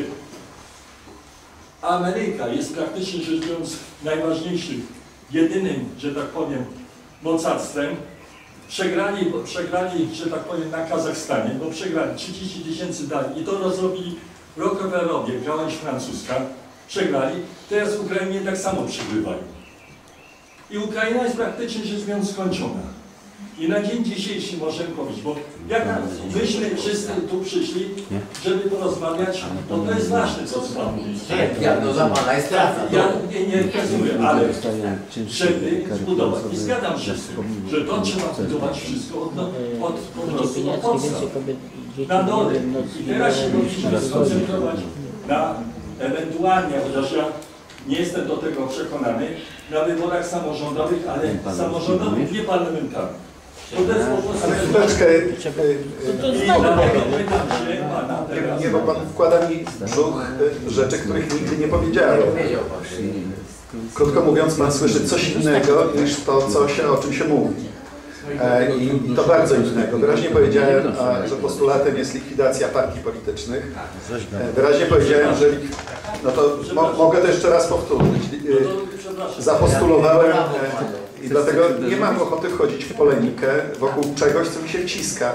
Ameryka jest praktycznie rzecz biorąc najważniejszym, jedynym, że tak powiem, mocarstwem. Przegrali, że tak powiem, na Kazachstanie, bo przegrali 30 000 dali i to rozrobili Rockefellerowie, gałęź francuska, przegrali, teraz w Ukrainie tak samo przegrywają. I Ukraina jest praktycznie rzecz biorąc skończona. I na dzień dzisiejszy możemy powiedzieć, bo jak myśmy wszyscy tu przyszli, żeby porozmawiać, no to jest ważne, co Pan mówi. Diagnoza Pana jest trafna. Ja nie kazuję, ale żeby zbudować. I zgadzam się z tym, że to trzeba budować wszystko od podstaw. Na dole. I teraz się powinniśmy skoncentrować na ewentualnie, chociaż ja nie jestem do tego przekonany, na wyborach samorządowych, ale samorządowych, nie parlamentarnych. Ale chwileczkę, nie, bo Pan wkłada mi w brzuch rzeczy, których nigdy nie powiedziałem. Krótko mówiąc, Pan słyszy coś innego niż to, o czym się mówi. I to bardzo innego. Wyraźnie powiedziałem, że postulatem jest likwidacja partii politycznych. Wyraźnie powiedziałem, że... No to mogę to jeszcze raz powtórzyć. Zapostulowałem i dlatego nie mam ochoty wchodzić w polemikę wokół czegoś, co mi się wciska.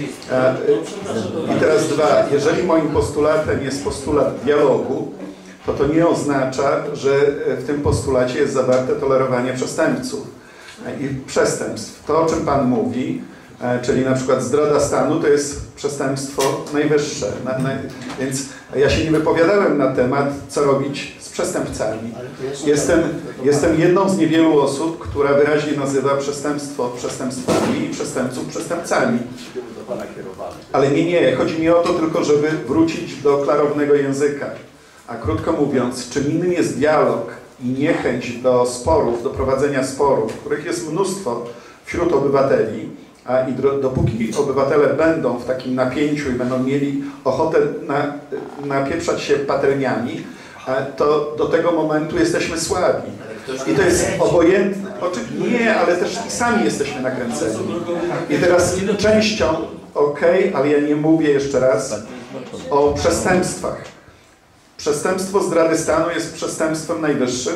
I teraz dwa. Jeżeli moim postulatem jest postulat dialogu, to nie oznacza, że w tym postulacie jest zawarte tolerowanie przestępców i przestępstw. To, o czym Pan mówi, czyli na przykład zdrada stanu, to jest przestępstwo najwyższe. Więc ja się nie wypowiadałem na temat, co robić z przestępcami. Jestem jedną z niewielu osób, która wyraźnie nazywa przestępstwo przestępstwami i przestępców przestępcami. Ale nie. Chodzi mi o to tylko, żeby wrócić do klarownego języka. A krótko mówiąc, czym innym jest dialog i niechęć do sporów, do prowadzenia sporów, których jest mnóstwo wśród obywateli, i dopóki obywatele będą w takim napięciu i będą mieli ochotę napieprzać się patelniami, to do tego momentu jesteśmy słabi. I to jest obojętne. Oczywiście nie, ale też i sami jesteśmy nakręceni. I teraz częścią, ale ja nie mówię jeszcze raz o przestępstwach. Przestępstwo zdrady stanu jest przestępstwem najwyższym.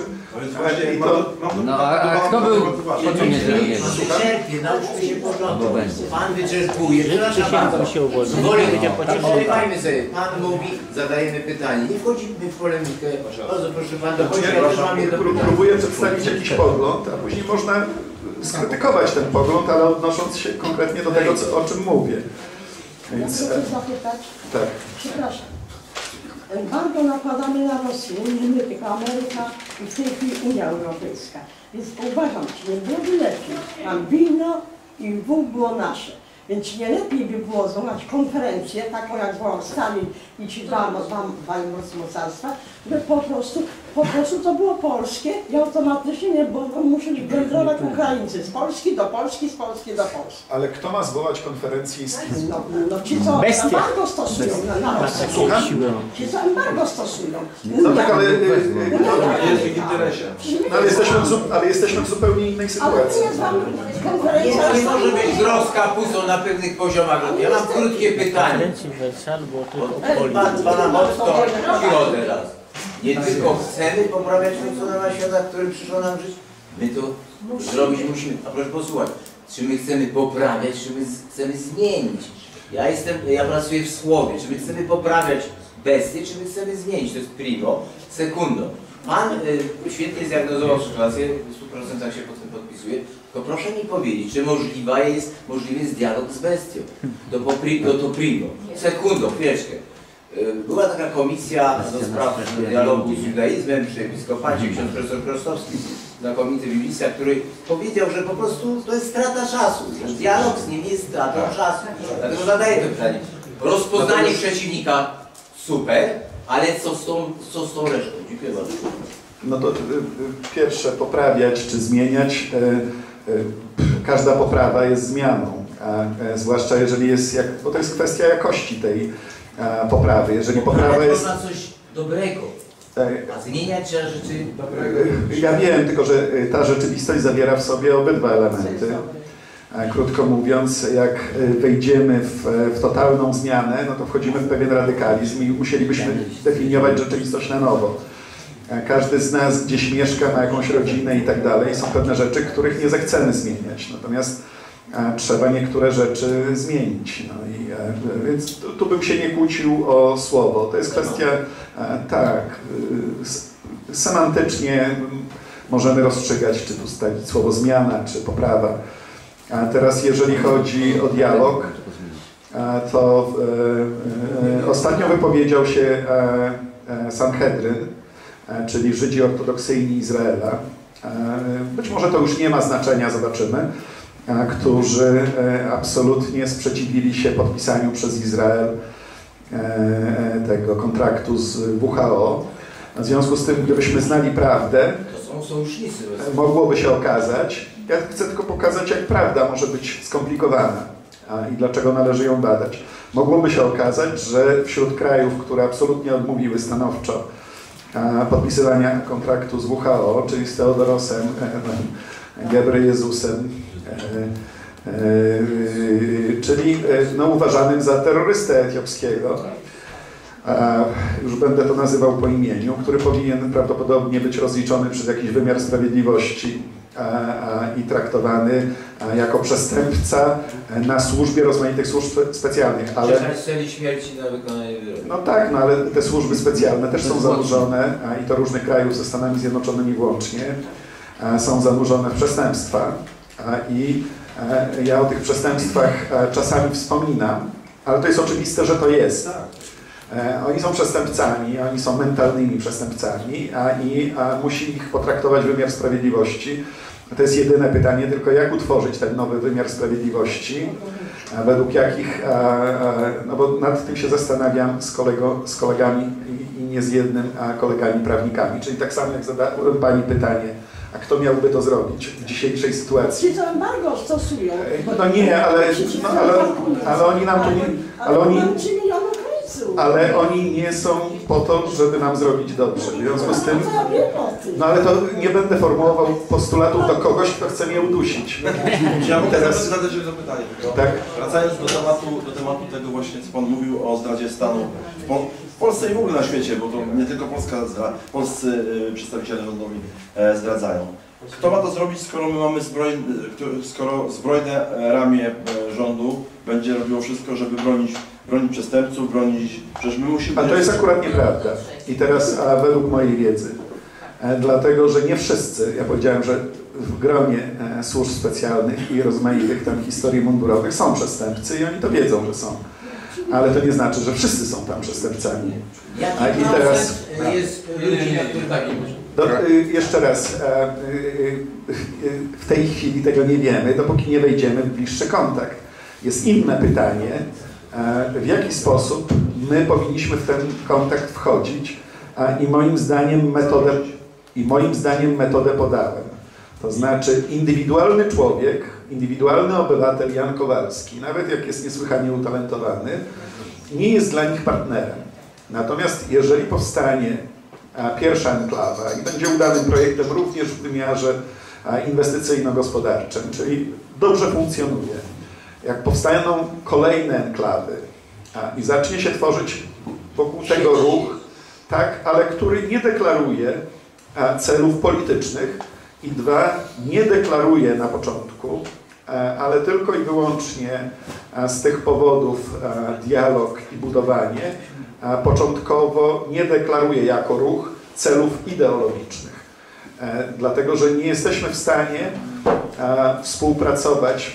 A kto był... Nauczmy się porządku. Pan wyczerpuje. Poczekajmy sobie. Pan mówi, zadajemy pytanie. Nie wchodzimy w polemikę. Bardzo proszę Pan, próbuję przedstawić jakiś pogląd, a później można skrytykować ten pogląd, ale odnosząc się konkretnie do tego, o czym mówię. Więc... zapytać? Tak. Przepraszam. Embargo nakładamy na Rosję, nie my, tylko Ameryka i w tej chwili Unia Europejska. Więc uważam, czy nie byłoby lepiej, tam wino i wół było nasze. Więc czy nie lepiej by było zwołać konferencję, taką jak zwołał Stalin i ci dwa mocarstwa, żeby po prostu to było polskie i automatycznie nie musieli wędrować Ukraińcy z Polski do Polski, z Polski do Polski. Ale kto ma zwołać konferencję z kim? No ci co embargo stosują na Rosję. Ci co embargo stosują. No tak, ale jest w interesie. Ale jesteśmy w zupełnie innej sytuacji. Nie może być gros kapustą na pewnych poziomach. Ja mam krótkie pytanie. Pana mocno środę raz. Nie tylko chcemy poprawiać funkcjonowanie świata, w którym przyszło nam żyć, my to zrobić musimy. A proszę posłuchać, czy my chcemy poprawiać, czy my chcemy zmienić? Ja pracuję w słowie, czy my chcemy poprawiać bestie, czy my chcemy zmienić? To jest primo. Sekundo. Pan świetnie zdiagnozował sytuację, w 100% się pod tym podpisuje, tylko proszę mi powiedzieć, czy możliwy jest dialog z bestią? To primo. Sekundo, chwileczkę. Była taka komisja do spraw dialogu z judaizmem przy episkopacie, ksiądz profesor Krostowski, znakomity biblista, który powiedział, że po prostu to jest strata czasu, że dialog z nim jest stratą czasu. Dlatego zadaję to pytanie. Rozpoznanie przeciwnika super, ale co z tą resztą? Dziękuję bardzo. No to pierwsze, poprawiać czy zmieniać, każda poprawa jest zmianą, zwłaszcza jeżeli jest, bo to jest kwestia jakości tej poprawy. Jeżeli poprawa jest... Można coś dobrego, a zmieniać trzeba rzeczy dobrego. Ja wiem, tylko że ta rzeczywistość zawiera w sobie obydwa elementy. Krótko mówiąc, jak wejdziemy w totalną zmianę, no to wchodzimy w pewien radykalizm i musielibyśmy definiować rzeczywistość na nowo. Każdy z nas gdzieś mieszka, ma jakąś rodzinę i tak dalej. Są pewne rzeczy, których nie zechcemy zmieniać. Natomiast trzeba niektóre rzeczy zmienić. No i, więc tu bym się nie kłócił o słowo. To jest kwestia, tak, semantycznie możemy rozstrzygać, czy tu stawić słowo zmiana, czy poprawa. A teraz jeżeli chodzi o dialog, to ostatnio wypowiedział się Sanhedryn, czyli Żydzi ortodoksyjni Izraela. Być może to już nie ma znaczenia, zobaczymy, którzy absolutnie sprzeciwili się podpisaniu przez Izrael tego kontraktu z WHO. W związku z tym, gdybyśmy znali prawdę, to są sojusznicy. Mogłoby się okazać, ja chcę tylko pokazać, jak prawda może być skomplikowana i dlaczego należy ją badać. Mogłoby się okazać, że wśród krajów, które absolutnie odmówiły stanowczo podpisywania kontraktu z WHO, czyli z Teodorosem Gebrejezusem, czyli no, uważanym za terrorystę etiopskiego, już będę to nazywał po imieniu, który powinien prawdopodobnie być rozliczony przez jakiś wymiar sprawiedliwości i traktowany jako przestępca na służbie rozmaitych służb specjalnych. Ale celi śmierci na wykonanie wyroku. no tak, no ale te służby specjalne też są zanurzone, i to różnych krajów ze Stanami Zjednoczonymi włącznie, są zanurzone w przestępstwa i ja o tych przestępstwach czasami wspominam, ale to jest oczywiste, że to jest. Oni są przestępcami, oni są mentalnymi przestępcami i musi ich potraktować wymiar sprawiedliwości. To jest jedyne pytanie, tylko jak utworzyć ten nowy wymiar sprawiedliwości, według jakich, no bo nad tym się zastanawiam z kolegami i nie z jednym, a kolegami prawnikami, czyli tak samo jak zadałem Pani pytanie, a kto miałby to zrobić w dzisiejszej sytuacji? Ci to embargo stosują. No nie, ale oni nam tu nie... Ale oni nie są po to, żeby nam zrobić dobrze. W związku z tym, no ale to nie będę formułował postulatów do kogoś, kto chce mnie udusić. Ja mogę teraz zadać jedno pytanie. Tak? Wracając do tematu tego właśnie, co Pan mówił o zdradzie stanu w Polsce i w ogóle na świecie, bo to nie tylko Polska polscy przedstawiciele rządowi zdradzają. Kto ma to zrobić, skoro my mamy skoro zbrojne ramię rządu będzie robiło wszystko, żeby bronić przestępców, bronić... Przecież my musimy... A to jest akurat nieprawda. I teraz według mojej wiedzy. Dlatego, że nie wszyscy, ja powiedziałem, że w gronie służb specjalnych i rozmaitych tam historii mundurowych są przestępcy i oni to wiedzą, że są. Ale to nie znaczy, że wszyscy są tam przestępcami. I teraz jest ludzi, na których tak nie jeszcze raz, w tej chwili tego nie wiemy, dopóki nie wejdziemy w bliższy kontakt. Jest inne pytanie, w jaki sposób my powinniśmy w ten kontakt wchodzić i moim zdaniem metodę podałem. To znaczy indywidualny człowiek, indywidualny obywatel Jan Kowalski, nawet jak jest niesłychanie utalentowany, nie jest dla nich partnerem. Natomiast jeżeli powstanie pierwsza enklawa i będzie udanym projektem również w wymiarze inwestycyjno-gospodarczym, czyli dobrze funkcjonuje, jak powstaną kolejne enklawy i zacznie się tworzyć wokół tego ruch, tak, ale który nie deklaruje celów politycznych i nie deklaruje na początku, ale tylko i wyłącznie z tych powodów dialog i budowanie, początkowo nie deklaruje jako ruch celów ideologicznych. Dlatego, że nie jesteśmy w stanie współpracować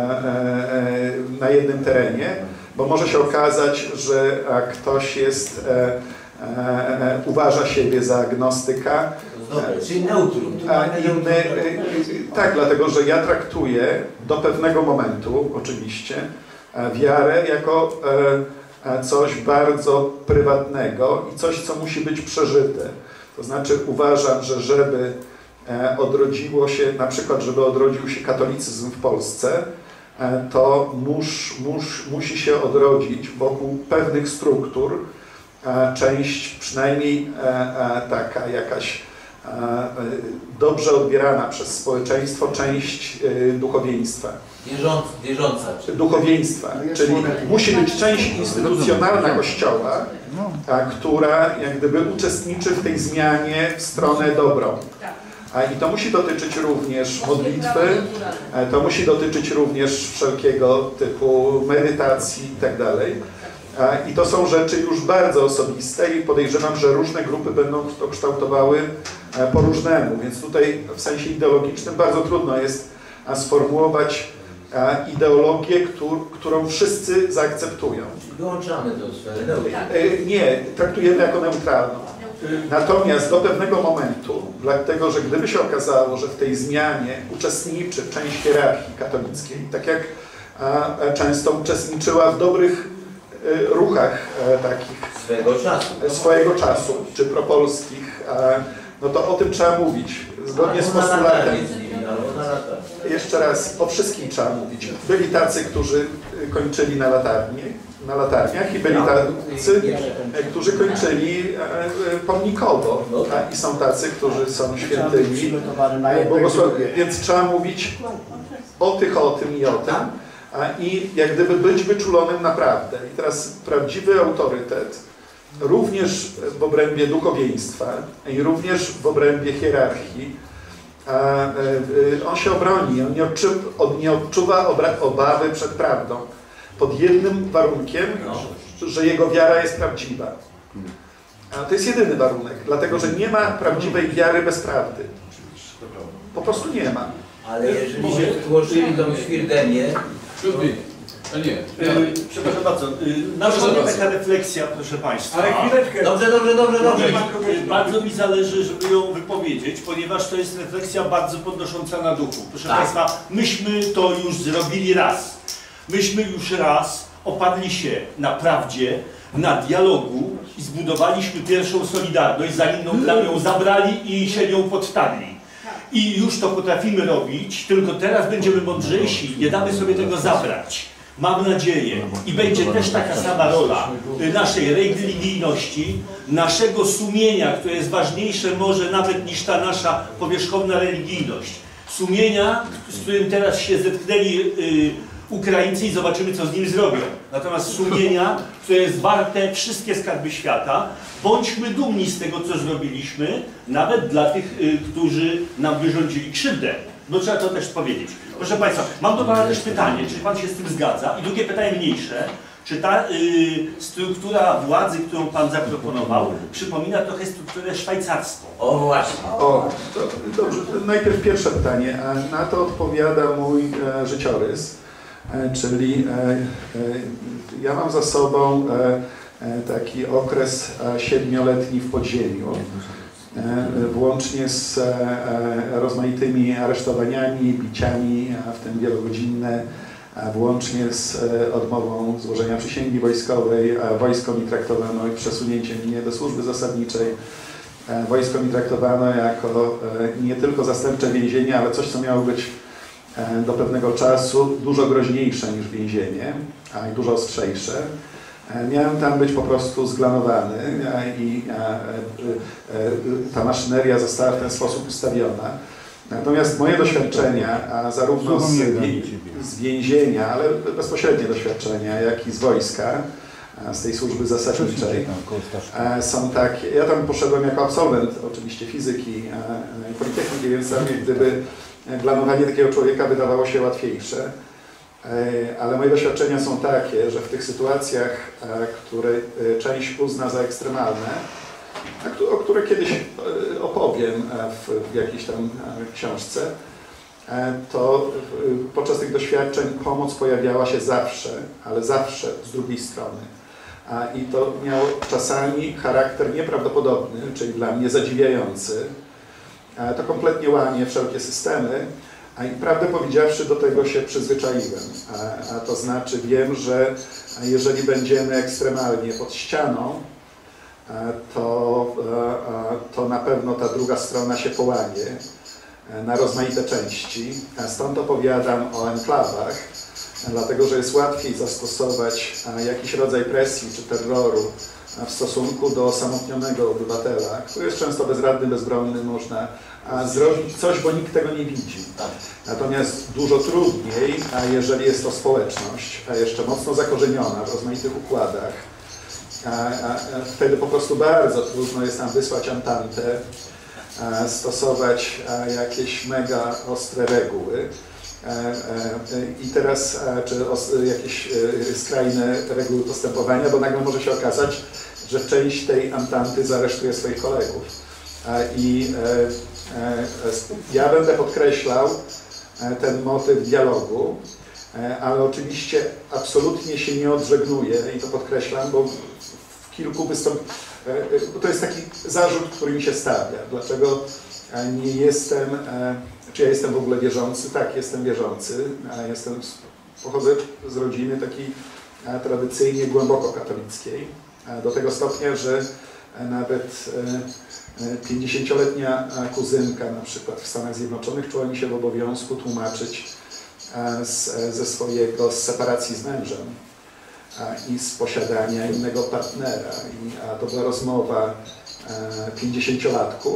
na jednym terenie, bo może się okazać, że ktoś uważa siebie za agnostyka. Czyli neutrum. Tak, dlatego, że ja traktuję do pewnego momentu, oczywiście, wiarę jako coś bardzo prywatnego i coś, co musi być przeżyte. To znaczy uważam, że żeby odrodziło się, na przykład żeby odrodził się katolicyzm w Polsce, to musi się odrodzić wokół pewnych struktur, część przynajmniej taka jakaś dobrze odbierana przez społeczeństwo, część duchowieństwa. Wierząca. duchowieństwa, czyli musi być część instytucjonalna Kościoła, która jak gdyby uczestniczy w tej zmianie w stronę dobrą. I to musi dotyczyć również modlitwy, to musi dotyczyć również wszelkiego typu medytacji itd. I to są rzeczy już bardzo osobiste i podejrzewam, że różne grupy będą to kształtowały po różnemu, więc tutaj w sensie ideologicznym bardzo trudno jest sformułować ideologię, którą wszyscy zaakceptują. Wyłączamy to sferę. Nie, traktujemy jako neutralną. Natomiast do pewnego momentu, dlatego że gdyby się okazało, że w tej zmianie uczestniczy część hierarchii katolickiej, tak jak często uczestniczyła w dobrych ruchach takich swojego czasu, czy propolskich, no to o tym trzeba mówić, zgodnie z postulatem. Jeszcze raz, o wszystkim trzeba mówić. Byli tacy, którzy kończyli na latarniach i byli tacy, którzy kończyli pomnikowo. I są tacy, którzy są świętymi. Więc trzeba mówić o tym i o tym. I jak gdyby być wyczulonym naprawdę. I teraz prawdziwy autorytet, również w obrębie duchowieństwa i również w obrębie hierarchii, on się obroni, on nie odczuwa obawy przed prawdą. Pod jednym warunkiem, że jego wiara jest prawdziwa. To jest jedyny warunek, dlatego że nie ma prawdziwej wiary bez prawdy. Po prostu nie ma. Ale jeżeli się włożyli tą świrdemię, przepraszam bardzo, taka refleksja, proszę Państwa. Ale chwileczkę. Dobrze. Bardzo mi zależy, żeby ją wypowiedzieć, ponieważ to jest refleksja bardzo podnosząca na duchu. Proszę Państwa, myśmy to już zrobili raz. Myśmy już raz oparli się na prawdzie, na dialogu i zbudowaliśmy pierwszą Solidarność, zanim nam ją zabrali i się nią podtarli. I już to potrafimy robić, tylko teraz będziemy mądrzejsi, nie damy sobie tego zabrać. Mam nadzieję, i będzie też taka sama rola naszej religijności, naszego sumienia, które jest ważniejsze może nawet niż ta nasza powierzchowna religijność. Sumienia, z którym teraz się zetknęli Ukraińcy i zobaczymy, co z nim zrobią. Natomiast sumienia, które jest warte wszystkie skarby świata, bądźmy dumni z tego, co zrobiliśmy, nawet dla tych, którzy nam wyrządzili krzywdę. No trzeba to też powiedzieć. Proszę Państwa, mam do Pana też pytanie, czy Pan się z tym zgadza? I drugie pytanie mniejsze. Czy ta struktura władzy, którą Pan zaproponował, przypomina trochę strukturę szwajcarską? O właśnie. To dobrze, najpierw pierwsze pytanie, a na to odpowiada mój życiorys. Czyli ja mam za sobą taki okres 7-letni w podziemiu, włącznie z rozmaitymi aresztowaniami, biciami, w tym wielogodzinne, włącznie z odmową złożenia przysięgi wojskowej. Wojsko mi traktowano i przesunięciem mnie do służby zasadniczej. Wojsko mi traktowano jako nie tylko zastępcze więzienie, ale coś, co miało być do pewnego czasu dużo groźniejsze niż więzienie, a i dużo ostrzejsze. Miałem tam być po prostu zglanowany i ta maszyneria została w ten sposób ustawiona. Natomiast moje doświadczenia, zarówno z więzienia, ale bezpośrednie doświadczenia, jak i z wojska, z tej służby zasadniczej, są takie. Ja tam poszedłem jako absolwent oczywiście fizyki i politechniki, więc tam jak gdyby glanowanie takiego człowieka wydawało się łatwiejsze, ale moje doświadczenia są takie, że w tych sytuacjach, które część uzna za ekstremalne, o które kiedyś opowiem w jakiejś tam książce, to podczas tych doświadczeń pomoc pojawiała się zawsze, ale zawsze z drugiej strony. I to miało czasami charakter nieprawdopodobny, czyli dla mnie zadziwiający. To kompletnie łamie wszelkie systemy, i prawdę powiedziawszy do tego się przyzwyczaiłem. To znaczy wiem, że jeżeli będziemy ekstremalnie pod ścianą, to na pewno ta druga strona się połamie na rozmaite części. Stąd opowiadam o enklawach, dlatego że jest łatwiej zastosować jakiś rodzaj presji czy terroru w stosunku do osamotnionego obywatela, który jest często bezradny, bezbronny, można zrobić coś, bo nikt tego nie widzi. Natomiast dużo trudniej, jeżeli jest to społeczność, jeszcze mocno zakorzeniona w rozmaitych układach, wtedy po prostu bardzo trudno jest nam wysłać Antantę, stosować jakieś mega ostre reguły i teraz, czy jakieś skrajne reguły postępowania, bo nagle może się okazać, że część tej Antanty zaresztuje swoich kolegów. I ja będę podkreślał ten motyw dialogu, ale oczywiście absolutnie się nie odżegnuję i to podkreślam, bo w kilku wystąpieniach, to jest taki zarzut, który mi się stawia. Dlaczego nie jestem, czy ja jestem w ogóle wierzący? Tak, jestem wierzący. Pochodzę z rodziny takiej tradycyjnie głęboko katolickiej. Do tego stopnia, że nawet 50-letnia kuzynka na przykład w Stanach Zjednoczonych czuła mi się w obowiązku tłumaczyć z separacji z mężem i z posiadania innego partnera. To była rozmowa 50-latków.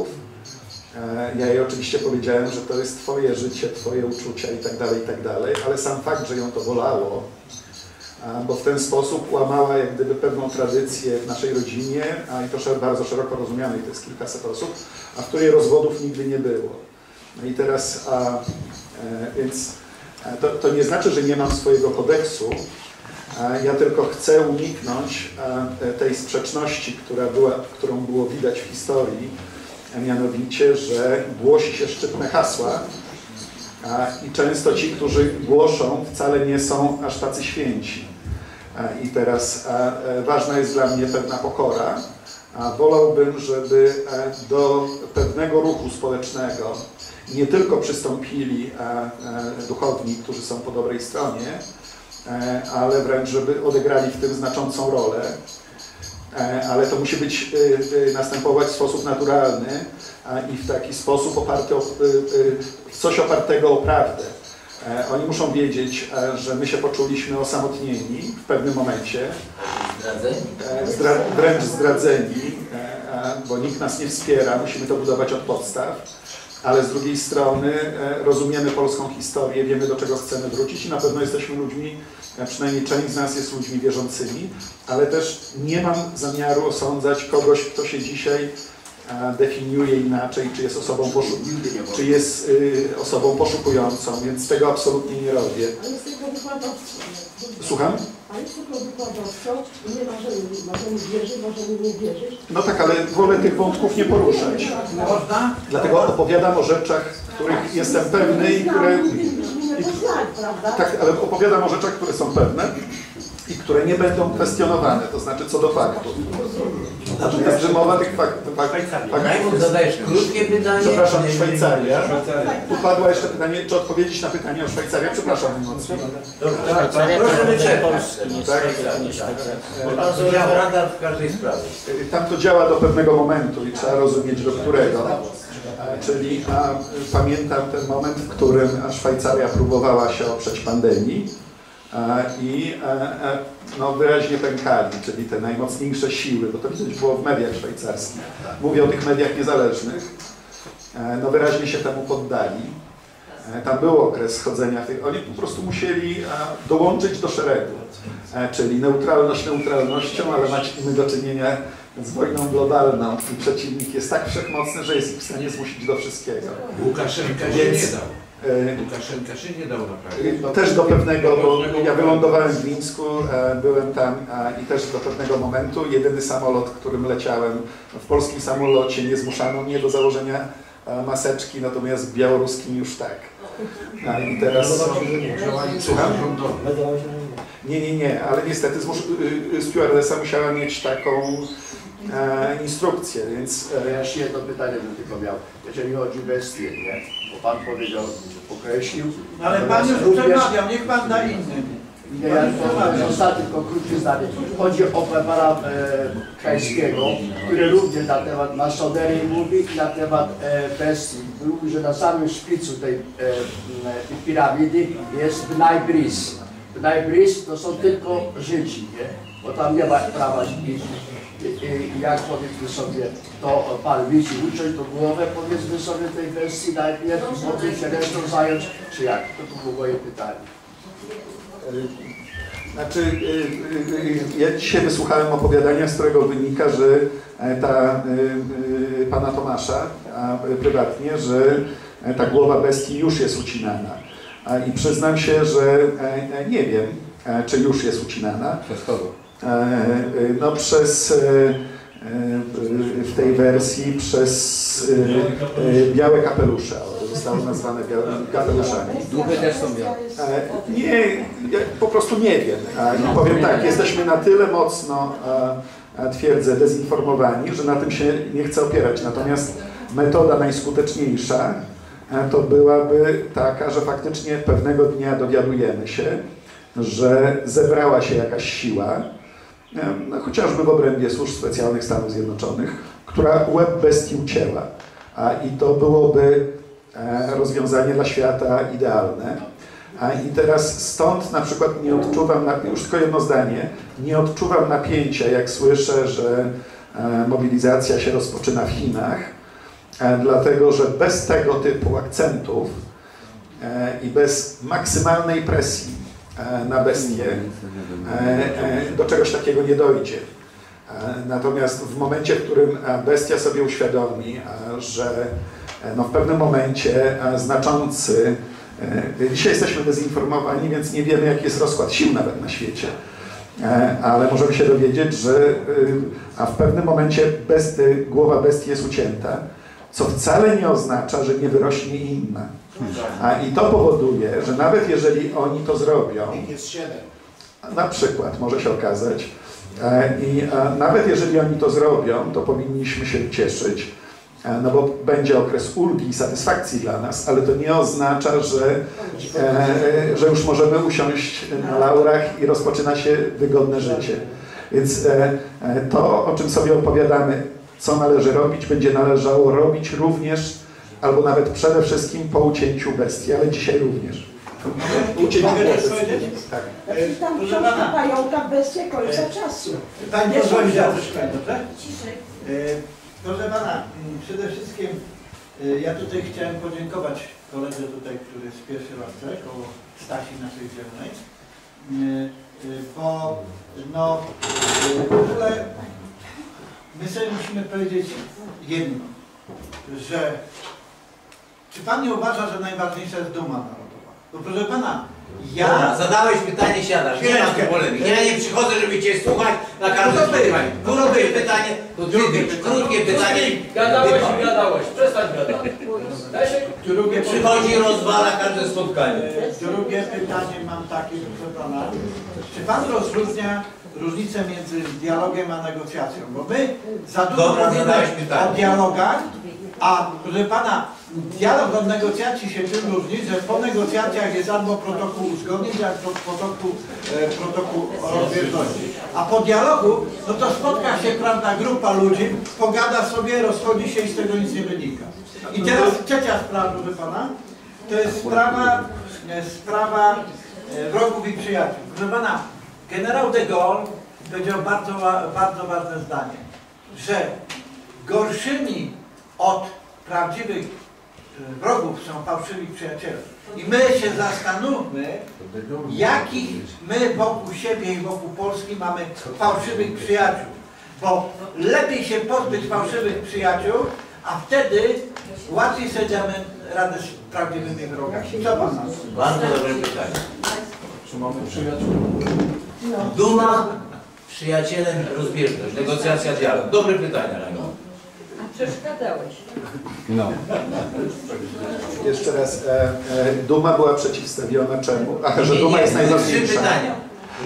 Ja jej oczywiście powiedziałem, że to jest twoje życie, twoje uczucia i tak dalej, ale sam fakt, że ją to bolało, bo w ten sposób łamała jak gdyby pewną tradycję w naszej rodzinie, i to bardzo szeroko rozumianej, to jest kilkaset osób, a w której rozwodów nigdy nie było. No i teraz, więc to nie znaczy, że nie mam swojego kodeksu, ja tylko chcę uniknąć tej sprzeczności, którą było widać w historii, mianowicie, że głosi się szczytne hasła i często ci, którzy głoszą, wcale nie są aż tacy święci. I teraz ważna jest dla mnie pewna pokora. Wolałbym, żeby do pewnego ruchu społecznego nie tylko przystąpili duchowni, którzy są po dobrej stronie, ale wręcz, żeby odegrali w tym znaczącą rolę. Ale to musi następować w sposób naturalny i w taki sposób oparty coś opartego o prawdę. Oni muszą wiedzieć, że my się poczuliśmy osamotnieni w pewnym momencie, wręcz zdradzeni, bo nikt nas nie wspiera, musimy to budować od podstaw, ale z drugiej strony rozumiemy polską historię, wiemy, do czego chcemy wrócić i na pewno jesteśmy ludźmi, przynajmniej część z nas jest ludźmi wierzącymi, ale też nie mam zamiaru osądzać kogoś, kto się dzisiaj definiuje inaczej, czy jest osobą poszukującą, więc tego absolutnie nie robię. Ale jest tylko wykładowcą. Słucham? Ale jest tylko wykładowcą i nie możemy wierzyć, możemy nie wierzyć. No tak, ale wolę tych wątków nie poruszać. Można? Dlatego opowiadam o rzeczach, których jestem pewny i które... Tak, ale opowiadam o rzeczach, które są pewne i które nie będą kwestionowane, to znaczy co do faktów. Natomiast, że mowa tych faktów... Zadajesz krótkie pytanie. Przepraszam, Szwajcaria. Tu padło jeszcze pytanie, czy odpowiedzieć na pytanie o Szwajcarię? Przepraszam mocno. Proszę wyczerpać. Pan sobie rada w każdej sprawie. Tam to działa do pewnego momentu i trzeba rozumieć do którego. Czyli pamiętam ten moment, w którym Szwajcaria próbowała się oprzeć pandemii i no, wyraźnie pękali, czyli te najmocniejsze siły, bo to widać było w mediach szwajcarskich. Mówię o tych mediach niezależnych. No wyraźnie się temu poddali. Tam był okres chodzenia tych, oni po prostu musieli dołączyć do szeregu. Czyli neutralność neutralnością, ale mamy do czynienia z wojną globalną i przeciwnik jest tak wszechmocny, że jest ich w stanie zmusić do wszystkiego. Łukaszenka się nie dał. Łukaszenka się nie dał naprawdę. Też do pewnego, bo ja wylądowałem w Mińsku, byłem tam i też do pewnego momentu jedyny samolot, którym leciałem, w polskim samolocie nie zmuszano mnie do założenia maseczki, natomiast w białoruskim już tak. I teraz... Słucham? Nie, ale niestety stewardessa musiała mieć taką instrukcję, więc... Ja jeszcze jedno pytanie bym tylko miał, jeżeli chodzi o bestię, nie? Bo Pan powiedział, określił... Ale Pan już przemawiał, niech Pan da innym. Ja ostatni tylko krótkie zdanie. Chodzi o pana Krajskiego, który również na temat masonerii mówi i na temat bestii. Mówi, że na samym szpicu tej piramidy jest Bnai Bris. Bnai Bris to są tylko Żydzi, nie? Bo tam nie ma prawa I jak powiedzmy sobie, to pan widzi uciąć do głowę, powiedzmy sobie tej wersji najpierw, potem się resztą zająć, czy jak? To było moje pytanie. Znaczy, ja dzisiaj wysłuchałem opowiadania, z którego wynika, że pana Tomasza prywatnie, że ta głowa bestii już jest ucinana. I przyznam się, że nie wiem, czy już jest ucinana. Przez kogo? No w tej wersji przez białe kapelusze. Zostały nazwane białymi kapeluszami. Duchy też są białe. Nie, ja po prostu nie wiem. Powiem tak, jesteśmy na tyle mocno, twierdzę, dezinformowani, że na tym się nie chcę opierać. Natomiast metoda najskuteczniejsza to byłaby taka, że faktycznie pewnego dnia dowiadujemy się, że zebrała się jakaś siła, no, chociażby w obrębie służb specjalnych Stanów Zjednoczonych, która łeb bestii ucięła. I to byłoby rozwiązanie dla świata idealne. I teraz stąd na przykład nie odczuwam, już tylko jedno zdanie, nie odczuwam napięcia, jak słyszę, że mobilizacja się rozpoczyna w Chinach, dlatego że bez tego typu akcentów i bez maksymalnej presji na bestię do czegoś takiego nie dojdzie. Natomiast w momencie, w którym bestia sobie uświadomi, że no w pewnym momencie znaczący, dzisiaj jesteśmy dezinformowani, więc nie wiemy, jaki jest rozkład sił nawet na świecie, ale możemy się dowiedzieć, że w pewnym momencie głowa bestii jest ucięta, co wcale nie oznacza, że nie wyrośnie inna. I to powoduje, że nawet jeżeli oni to zrobią, jest 7. na przykład może się okazać, i nawet jeżeli oni to zrobią, to powinniśmy się cieszyć, no bo będzie okres ulgi i satysfakcji dla nas, ale to nie oznacza, że już możemy usiąść na laurach i rozpoczyna się wygodne życie. Więc to, o czym sobie opowiadamy, co należy robić, będzie należało robić również, albo nawet przede wszystkim po ucięciu bestii, ale dzisiaj również. Mogę też powiedzieć? Tak. Tam książka Pająka Bestia końca czasu. Pani pozwoli, że ja też powiem, dobrze? Proszę pana, przede wszystkim ja tutaj chciałem podziękować koledze tutaj, który jest pierwszy raz koło Stasi naszej dzielnej, bo no w ogóle my sobie musimy powiedzieć jedno, że czy pan nie uważa, że najważniejsza jest duma narodowa? Bo proszę pana, ja... Dobra, zadałeś pytanie, siadasz, nie ma problemu. Ja nie przychodzę, żeby cię słuchać na każdym spotkaniu. Krótkie pytanie, krótkie pytanie. Gadałeś, przestań gadać. Przychodzi i rozwala każde spotkanie. Drugie pytanie mam takie, proszę pana. Czy pan rozróżnia różnicę między dialogiem a negocjacją? Bo my za dużo mówimy o dialogach, a proszę pana, dialog od negocjacji się tym różni, że po negocjacjach jest albo protokół uzgodnień, albo protokół rozbieżności. A po dialogu, no to spotka się, prawda, grupa ludzi, pogada sobie, rozchodzi się i z tego nic nie wynika. I teraz trzecia sprawa, proszę pana, to jest sprawa wrogów i przyjaciół. Proszę pana, generał de Gaulle powiedział bardzo ważne zdanie, że gorszymi od prawdziwych wrogów są fałszywi przyjaciele. I my się zastanówmy, jakich my wokół siebie i wokół Polski mamy fałszywych przyjaciół. Bo lepiej się pozbyć fałszywych przyjaciół, a wtedy łatwiej sobie damy radę z prawdziwymi wrogami. Co pan na to? Bardzo dobre pytanie. Czy mamy przyjaciół? Duma, przyjacielem, rozbieżność, negocjacja, dialog. Dobre pytanie, Rajno. Przeszkadzałeś. No. Jeszcze raz, duma była przeciwstawiona czemu? Że duma jest najważniejsza. Trzy pytania.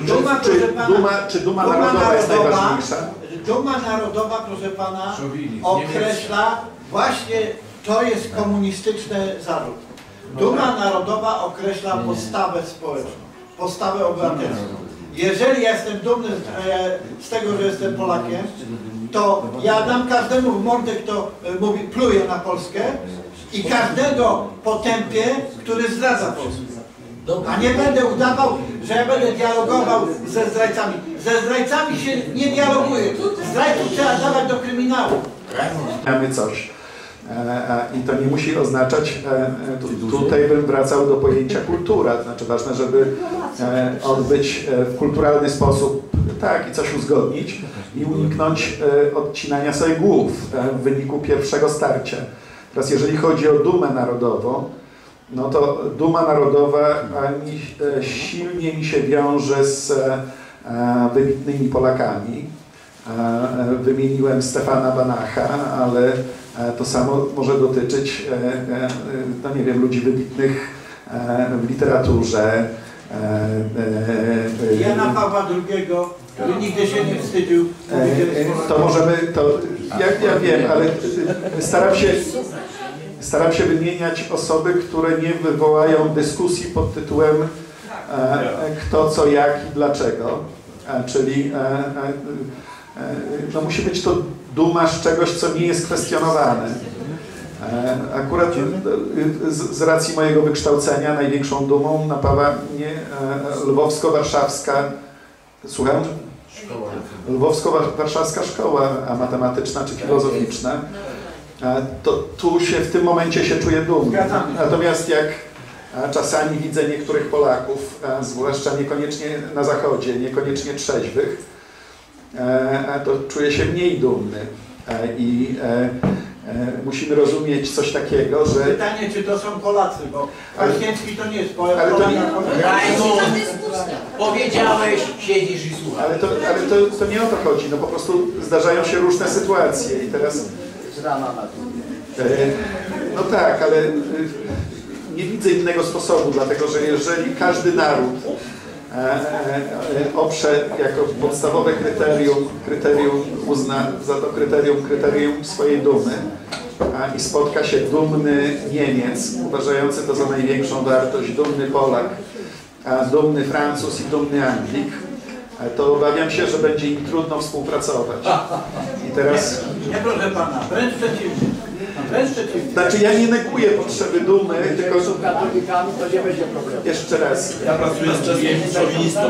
Czy duma narodowa jest najważniejsza? Duma narodowa, proszę pana, określa właśnie, to jest komunistyczny zarzut. Duma narodowa określa postawę społeczną, postawę obywatelską. Jeżeli ja jestem dumny z tego, że jestem Polakiem, to ja dam każdemu w mordę, kto mówi, pluje na Polskę i każdego potępię, który zdradza Polskę. A nie będę udawał, że ja będę dialogował ze zdrajcami. Ze zdrajcami się nie dialoguje. Zdrajców trzeba dawać do kryminału. Mamy coś. I to nie musi oznaczać, tutaj bym wracał do pojęcia kultura, to znaczy ważne, żeby odbyć w kulturalny sposób, tak, i coś uzgodnić i uniknąć odcinania sobie głów w wyniku pierwszego starcia. Teraz jeżeli chodzi o dumę narodową, no to duma narodowa silnie mi się wiąże z wybitnymi Polakami. Wymieniłem Stefana Banacha, ale to samo może dotyczyć, no nie wiem, ludzi wybitnych w literaturze. Jana Pawła II, który nigdy się nie wstydził. To możemy, ja wiem, ale staram się wymieniać osoby, które nie wywołają dyskusji pod tytułem kto, co, jak i dlaczego. Czyli no musi być to duma z czegoś, co nie jest kwestionowane. Akurat z racji mojego wykształcenia największą dumą napawa mnie lwowsko-warszawska, słucham? Lwowsko-warszawska szkoła matematyczna czy filozoficzna. To tu się w tym momencie się czuję dumny. Natomiast jak czasami widzę niektórych Polaków, zwłaszcza niekoniecznie na Zachodzie, niekoniecznie trzeźwych, to czuję się mniej dumny. I musimy rozumieć coś takiego, że... Pytanie, czy to są Polacy, bo Kwaśniewski to nie jest Polak. Powiedziałeś, siedzisz i słuchasz. Ale to nie o to chodzi, no po prostu zdarzają się różne sytuacje i teraz... Z rana na dół. No tak, ale nie widzę innego sposobu, dlatego że jeżeli każdy naród oprze jako podstawowe kryterium uzna za to kryterium swojej dumy i spotka się dumny Niemiec, uważający to za największą wartość, dumny Polak, dumny Francuz i dumny Anglik, to obawiam się, że będzie im trudno współpracować. I teraz... Nie, proszę pana, wręcz przeciwnie. Znaczy ja nie neguję potrzeby dumy, tylko... są katolikami, to nie będzie problemu. Jeszcze raz. Ja pracuję z czeskim szowinistą.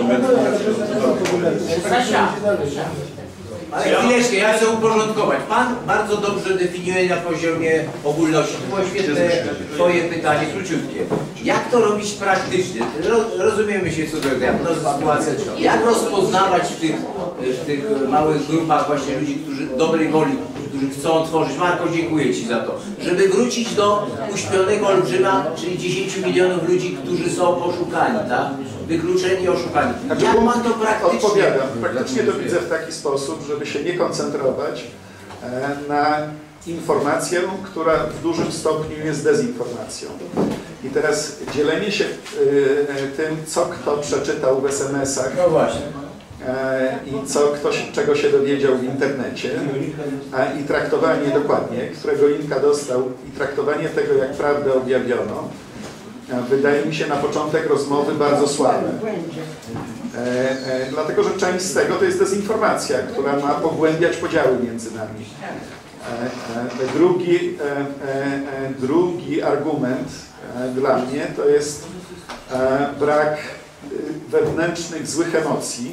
Ale chwileczkę, ja chcę uporządkować. Pan bardzo dobrze definiuje na poziomie ogólności. To było świetne twoje pytanie, króciutkie. Jak to robić praktycznie? Rozumiemy się co do tego, jak to sytuacja. Jak rozpoznawać w tych małych grupach właśnie ludzi, którzy dobrej woli, którzy chcą tworzyć. Marko, dziękuję ci za to. Żeby wrócić do uśpionego olbrzyma, czyli 10 milionów ludzi, którzy są poszukani, tak? Wykluczeni, oszukani. Znaczy, jak pan to praktycznie... Odpowiadam. Praktycznie to widzę w taki sposób, żeby się nie koncentrować na informację, która w dużym stopniu jest dezinformacją. I teraz dzielenie się tym, co kto przeczytał w SMS-ach, no właśnie, i co ktoś, czego się dowiedział w internecie, i traktowanie dokładnie, którego linka dostał, i traktowanie tego, jak prawdę objawiono, wydaje mi się na początek rozmowy bardzo słabe. Dlatego, że część z tego to jest dezinformacja, która ma pogłębiać podziały między nami. Drugi argument dla mnie to jest brak wewnętrznych, złych emocji.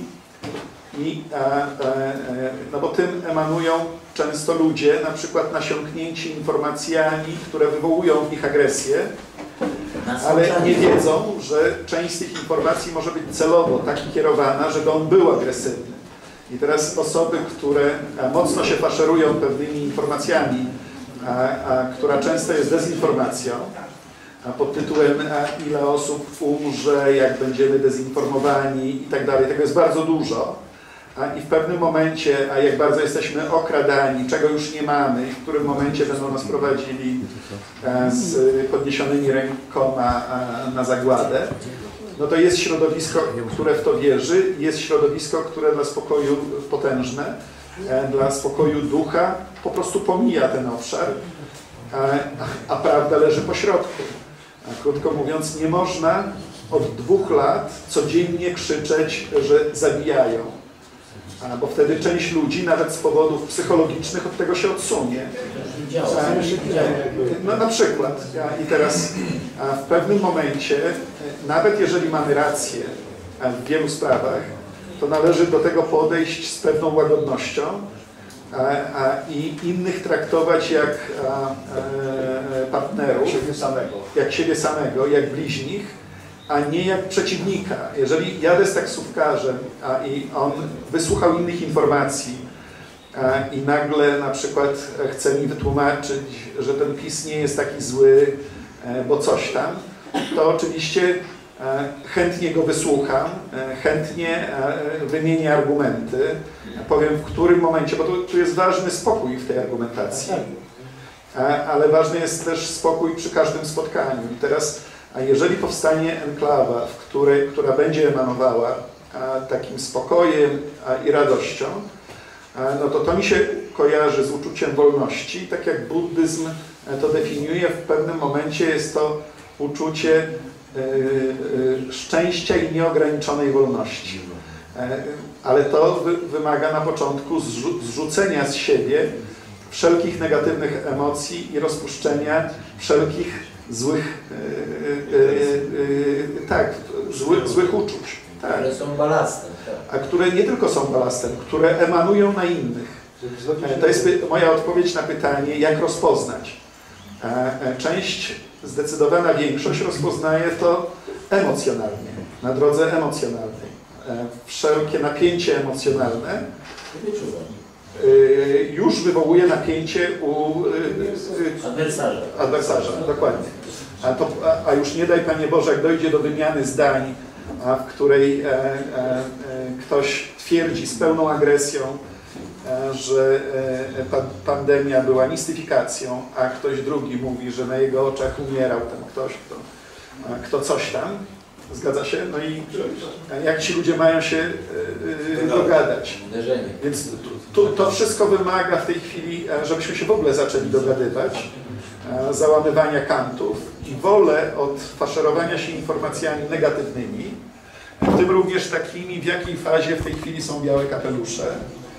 No bo tym emanują często ludzie, na przykład nasiąknięci informacjami, które wywołują w nich agresję, ale nie wiedzą, że część z tych informacji może być celowo tak kierowana, żeby on był agresywny. I teraz osoby, które mocno się faszerują pewnymi informacjami, która często jest dezinformacją, pod tytułem ile osób umrze, jak będziemy dezinformowani i tak dalej, tego jest bardzo dużo. I w pewnym momencie, a jak bardzo jesteśmy okradani, czego już nie mamy, w którym momencie będą nas prowadzili z podniesionymi rękoma na zagładę, no to jest środowisko, które w to wierzy, jest środowisko, które dla spokoju potężne, dla spokoju ducha po prostu pomija ten obszar, a prawda leży po środku. Krótko mówiąc, nie można od 2 lat codziennie krzyczeć, że zabijają. Bo wtedy część ludzi, nawet z powodów psychologicznych, od tego się odsunie. No na przykład. I teraz w pewnym momencie, nawet jeżeli mamy rację w wielu sprawach, to należy do tego podejść z pewną łagodnością i innych traktować jak partnerów, jak siebie samego, jak bliźnich, a nie jak przeciwnika. Jeżeli jadę z taksówkarzem i on wysłuchał innych informacji i nagle na przykład chce mi wytłumaczyć, że ten PiS nie jest taki zły, bo coś tam, to oczywiście chętnie go wysłucham, chętnie wymienię argumenty, powiem w którym momencie, bo tu jest ważny spokój w tej argumentacji, ale ważny jest też spokój przy każdym spotkaniu. I teraz, jeżeli powstanie enklawa, która będzie emanowała takim spokojem i radością, no to mi się kojarzy z uczuciem wolności, tak jak buddyzm to definiuje, w pewnym momencie jest to uczucie szczęścia i nieograniczonej wolności. Ale to wymaga na początku zrzucenia z siebie wszelkich negatywnych emocji i rozpuszczenia wszelkich złych uczuć. Tak. Które są balastem. A które nie tylko są balastem, które emanują na innych. To jest moja odpowiedź na pytanie, jak rozpoznać. Zdecydowana większość rozpoznaje to emocjonalnie, na drodze emocjonalnej. Wszelkie napięcie emocjonalne już wywołuje napięcie u adwersarza. Dokładnie. A już nie daj Panie Boże, jak dojdzie do wymiany zdań, w której ktoś twierdzi z pełną agresją, że pandemia była mistyfikacją, a ktoś drugi mówi, że na jego oczach umierał ten ktoś, kto coś tam. Zgadza się? No i jak ci ludzie mają się dogadać? Więc to wszystko wymaga w tej chwili, żebyśmy się w ogóle zaczęli dogadywać, załamywania kantów i wolę od faszerowania się informacjami negatywnymi, w tym również takimi, w jakiej fazie w tej chwili są białe kapelusze.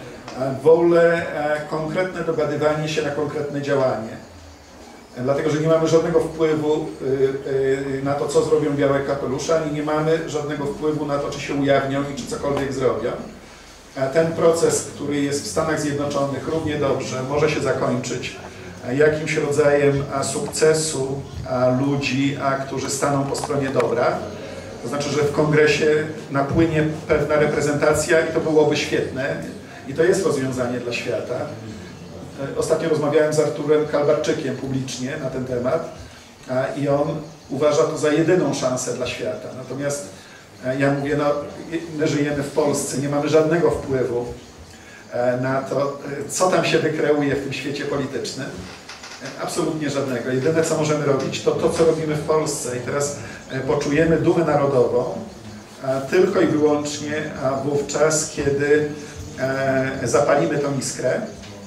Wolę konkretne dogadywanie się na konkretne działanie. Dlatego, że nie mamy żadnego wpływu na to, co zrobią białe kapelusze, ani nie mamy żadnego wpływu na to, czy się ujawnią i czy cokolwiek zrobią. Ten proces, który jest w Stanach Zjednoczonych równie dobrze może się zakończyć jakimś rodzajem sukcesu ludzi, którzy staną po stronie dobra. To znaczy, że w kongresie napłynie pewna reprezentacja i to byłoby świetne. I to jest rozwiązanie dla świata. Ostatnio rozmawiałem z Arturem Kalbarczykiem publicznie na ten temat i on uważa to za jedyną szansę dla świata. Natomiast ja mówię, no, my żyjemy w Polsce, nie mamy żadnego wpływu na to, co tam się wykreuje w tym świecie politycznym. Absolutnie żadnego. Jedyne, co możemy robić, to co robimy w Polsce i teraz poczujemy dumę narodową tylko i wyłącznie wówczas, kiedy zapalimy tą iskrę.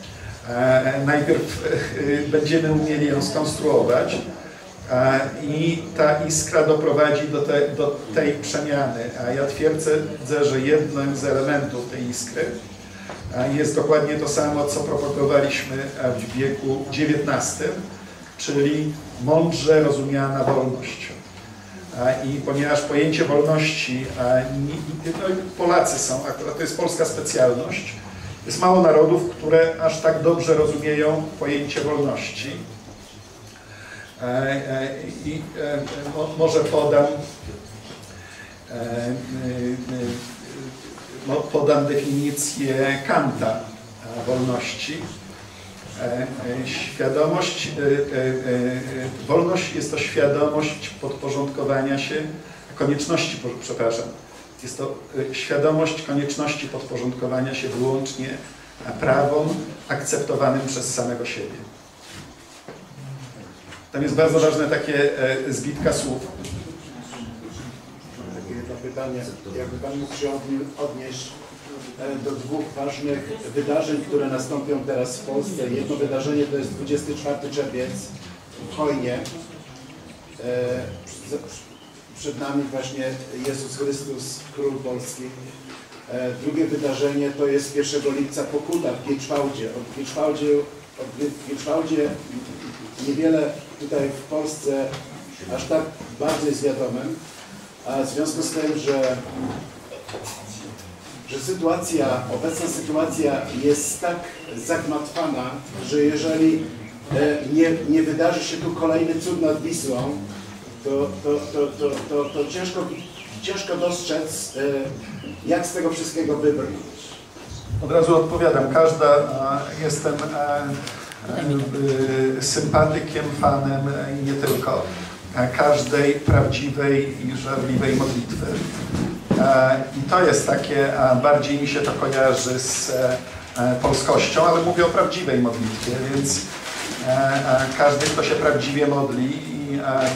Najpierw będziemy umieli ją skonstruować i ta iskra doprowadzi do tej przemiany. A ja twierdzę, że jednym z elementów tej iskry jest dokładnie to samo, co propagowaliśmy w wieku XIX, czyli mądrze rozumiana wolność. I ponieważ pojęcie wolności, no Polacy są, akurat to jest polska specjalność, jest mało narodów, które aż tak dobrze rozumieją pojęcie wolności. I może podam definicję Kanta wolności. Wolność jest to świadomość podporządkowania się, jest to świadomość konieczności podporządkowania się wyłącznie prawom akceptowanym przez samego siebie. Tam jest bardzo ważne takie zbitka słów. Takie jedno pytanie. Jakby Pan mógł się odnieść do dwóch ważnych wydarzeń, które nastąpią teraz w Polsce. Jedno wydarzenie to jest 24 czerwiec w Chojnie. Przed nami właśnie Jezus Chrystus, Król Polski. Drugie wydarzenie to jest 1 lipca pokuta w Gieczwałdzie. W Gieczwałdzie niewiele tutaj w Polsce aż tak bardzo jest wiadomym, a w związku z tym, że że obecna sytuacja jest tak zagmatwana, że jeżeli nie wydarzy się tu kolejny cud nad Wisłą, to ciężko dostrzec, jak z tego wszystkiego wybrnąć. Od razu odpowiadam. Jestem sympatykiem, fanem i nie tylko każdej prawdziwej i żarliwej modlitwy. I to jest takie, bardziej mi się to kojarzy z polskością, ale mówię o prawdziwej modlitwie, więc każdy, kto się prawdziwie modli i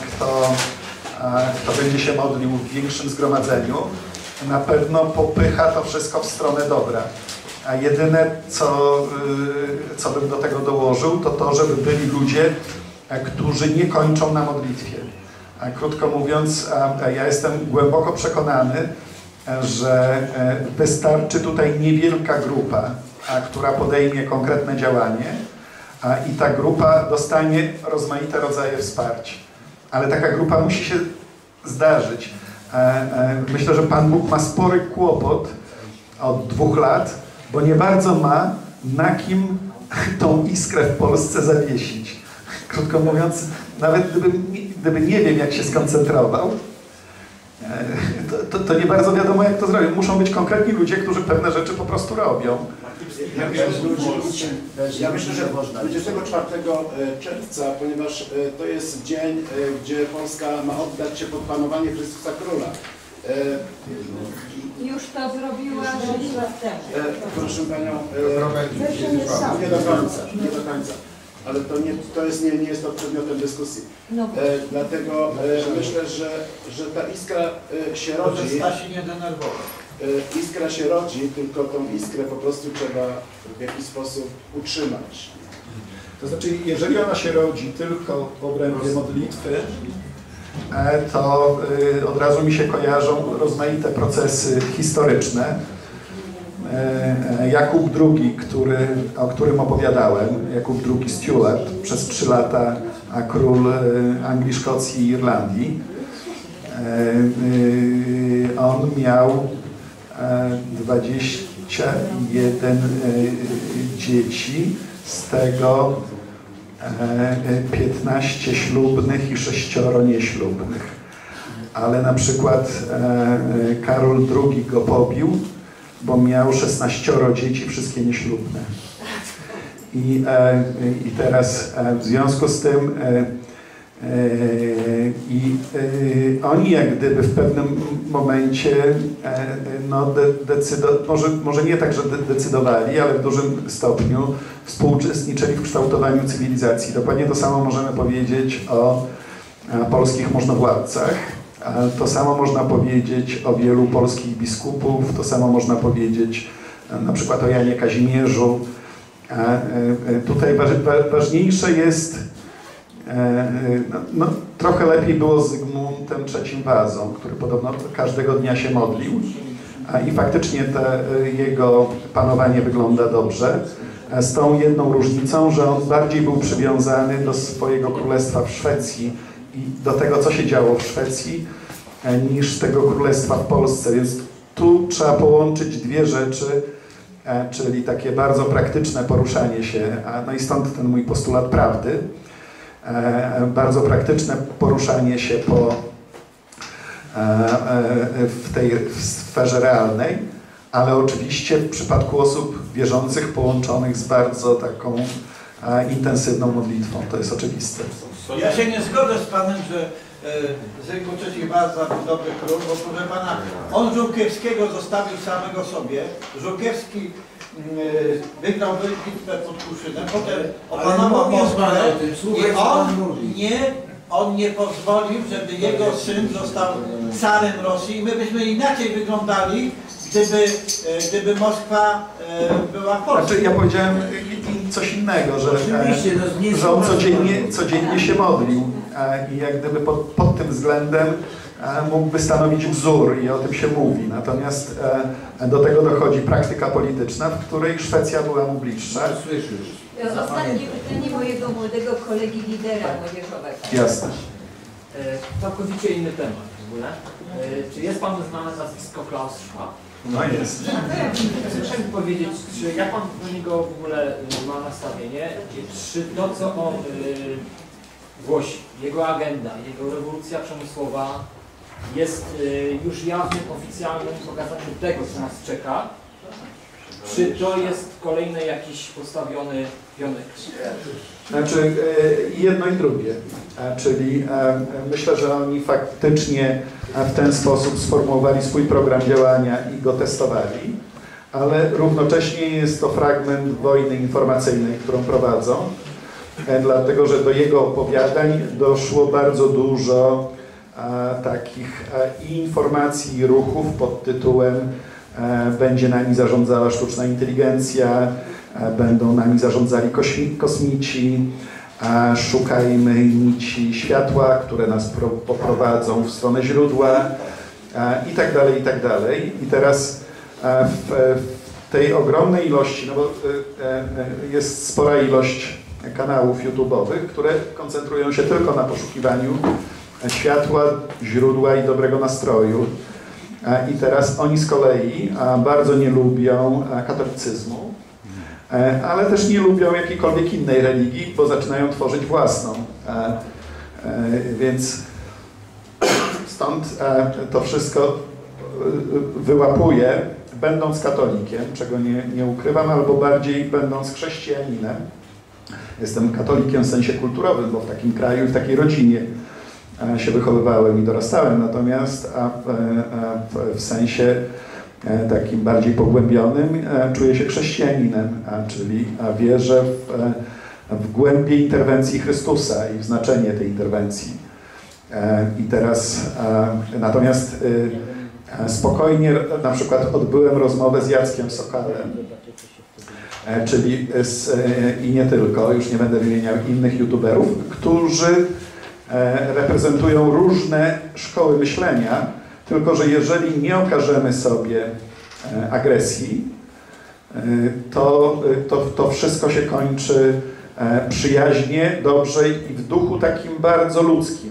kto będzie się modlił w większym zgromadzeniu, na pewno popycha to wszystko w stronę dobra. A jedyne, co bym do tego dołożył, to to, żeby byli ludzie, którzy nie kończą na modlitwie. Krótko mówiąc, ja jestem głęboko przekonany, że wystarczy tutaj niewielka grupa, która podejmie konkretne działanie i ta grupa dostanie rozmaite rodzaje wsparcia. Ale taka grupa musi się zdarzyć. Myślę, że Pan Bóg ma spory kłopot od 2 lat, bo nie bardzo ma na kim tą iskrę w Polsce zawiesić. Krótko mówiąc, nawet gdyby nie wiem, jak się skoncentrował, to nie bardzo wiadomo, jak to zrobić. Muszą być konkretni ludzie, którzy pewne rzeczy po prostu robią. Ja myślę, że 24 czerwca, ponieważ to jest dzień, gdzie Polska ma oddać się pod panowanie Chrystusa Króla. Już to zrobiła 6 lat temu. Proszę Panią, nie do końca. Ale nie jest to przedmiotem dyskusji. Dlatego myślę, że ta iskra się rodzi. nie denerwował. Iskra się rodzi, tylko tą iskrę po prostu trzeba w jakiś sposób utrzymać. To znaczy, jeżeli ona się rodzi tylko w obrębie modlitwy, to od razu mi się kojarzą rozmaite procesy historyczne. Jakub II, o którym opowiadałem, Jakub II Stuart, przez 3 lata król Anglii, Szkocji i Irlandii. On miał 21 dzieci, z tego 15 ślubnych i 6 nieślubnych. Ale na przykład Karol II go pobił, bo miał 16 dzieci, wszystkie nieślubne. I teraz w związku z tym oni jak gdyby w pewnym momencie może nie tak, że decydowali, ale w dużym stopniu współuczestniczyli w kształtowaniu cywilizacji. Dokładnie to samo możemy powiedzieć o polskich możnowładcach. To samo można powiedzieć o wielu polskich biskupów, to samo można powiedzieć na przykład o Janie Kazimierzu. Tutaj ważniejsze jest, trochę lepiej było z Zygmuntem III Wazą, który podobno każdego dnia się modlił i faktycznie jego panowanie wygląda dobrze, z tą jedną różnicą, że on bardziej był przywiązany do swojego królestwa w Szwecji i do tego, co się działo w Szwecji, niż tego królestwa w Polsce, więc tu trzeba połączyć 2 rzeczy, czyli takie bardzo praktyczne poruszanie się, no i stąd ten mój postulat prawdy, bardzo praktyczne poruszanie się w tej sferze realnej, ale oczywiście w przypadku osób wierzących połączonych z bardzo taką intensywną modlitwą. To jest oczywiste. Ja się nie zgodzę z Panem, że Zygmunt III Waza był dobry król, bo proszę Pana, on Żółkiewskiego zostawił samego sobie. Żółkiewski wygrał bitwę pod Kłuszynem, potem opanował Moskwę i on nie pozwolił, żeby jego syn został carem Rosji i my byśmy inaczej wyglądali, gdyby Moskwa była Polską. Znaczy, ja powiedziałem coś innego, że on codziennie się modlił i jak gdyby pod tym względem mógłby stanowić wzór i o tym się mówi. Natomiast do tego dochodzi praktyka polityczna, w której Szwecja była mu bliższa. Ostatnie pytanie mojego młodego kolegi lidera młodzieżowego. Jasne. Całkowicie inny temat w ogóle. Czy jest Panu znane nazwisko Klaus Schwab? No jest. Proszę mi powiedzieć, czy jak pan do niego w ogóle ma nastawienie, czy to, co on głosi, jego agenda, jego rewolucja przemysłowa jest już jawnym, oficjalnym pokazaniem tego, co nas czeka, czy to jest kolejny jakiś postawiony pionek? Znaczy jedno i drugie, czyli myślę, że oni faktycznie w ten sposób sformułowali swój program działania i go testowali, ale równocześnie jest to fragment wojny informacyjnej, którą prowadzą, dlatego że do jego opowiadań doszło bardzo dużo takich informacji i ruchów pod tytułem będzie nami zarządzała sztuczna inteligencja, będą nami zarządzali kosmici, szukajmy nici światła, które nas poprowadzą w stronę źródła i tak dalej, i tak dalej. I teraz w tej ogromnej ilości, no bo jest spora ilość kanałów YouTube'owych, które koncentrują się tylko na poszukiwaniu światła, źródła i dobrego nastroju. I teraz oni z kolei bardzo nie lubią katolicyzmu, ale też nie lubią jakiejkolwiek innej religii, bo zaczynają tworzyć własną. Więc stąd to wszystko wyłapuję, będąc katolikiem, czego nie ukrywam, albo bardziej będąc chrześcijaninem. Jestem katolikiem w sensie kulturowym, bo w takim kraju i w takiej rodzinie się wychowywałem i dorastałem, natomiast w sensie takim bardziej pogłębionym czuję się chrześcijaninem, czyli wierzę w głębię interwencji Chrystusa i w znaczenie tej interwencji. I teraz natomiast spokojnie na przykład odbyłem rozmowę z Jackiem Sokalem, czyli i nie tylko, już nie będę wymieniał innych youtuberów, którzy reprezentują różne szkoły myślenia, tylko że jeżeli nie okażemy sobie agresji, to wszystko się kończy przyjaźnie, dobrze i w duchu takim bardzo ludzkim.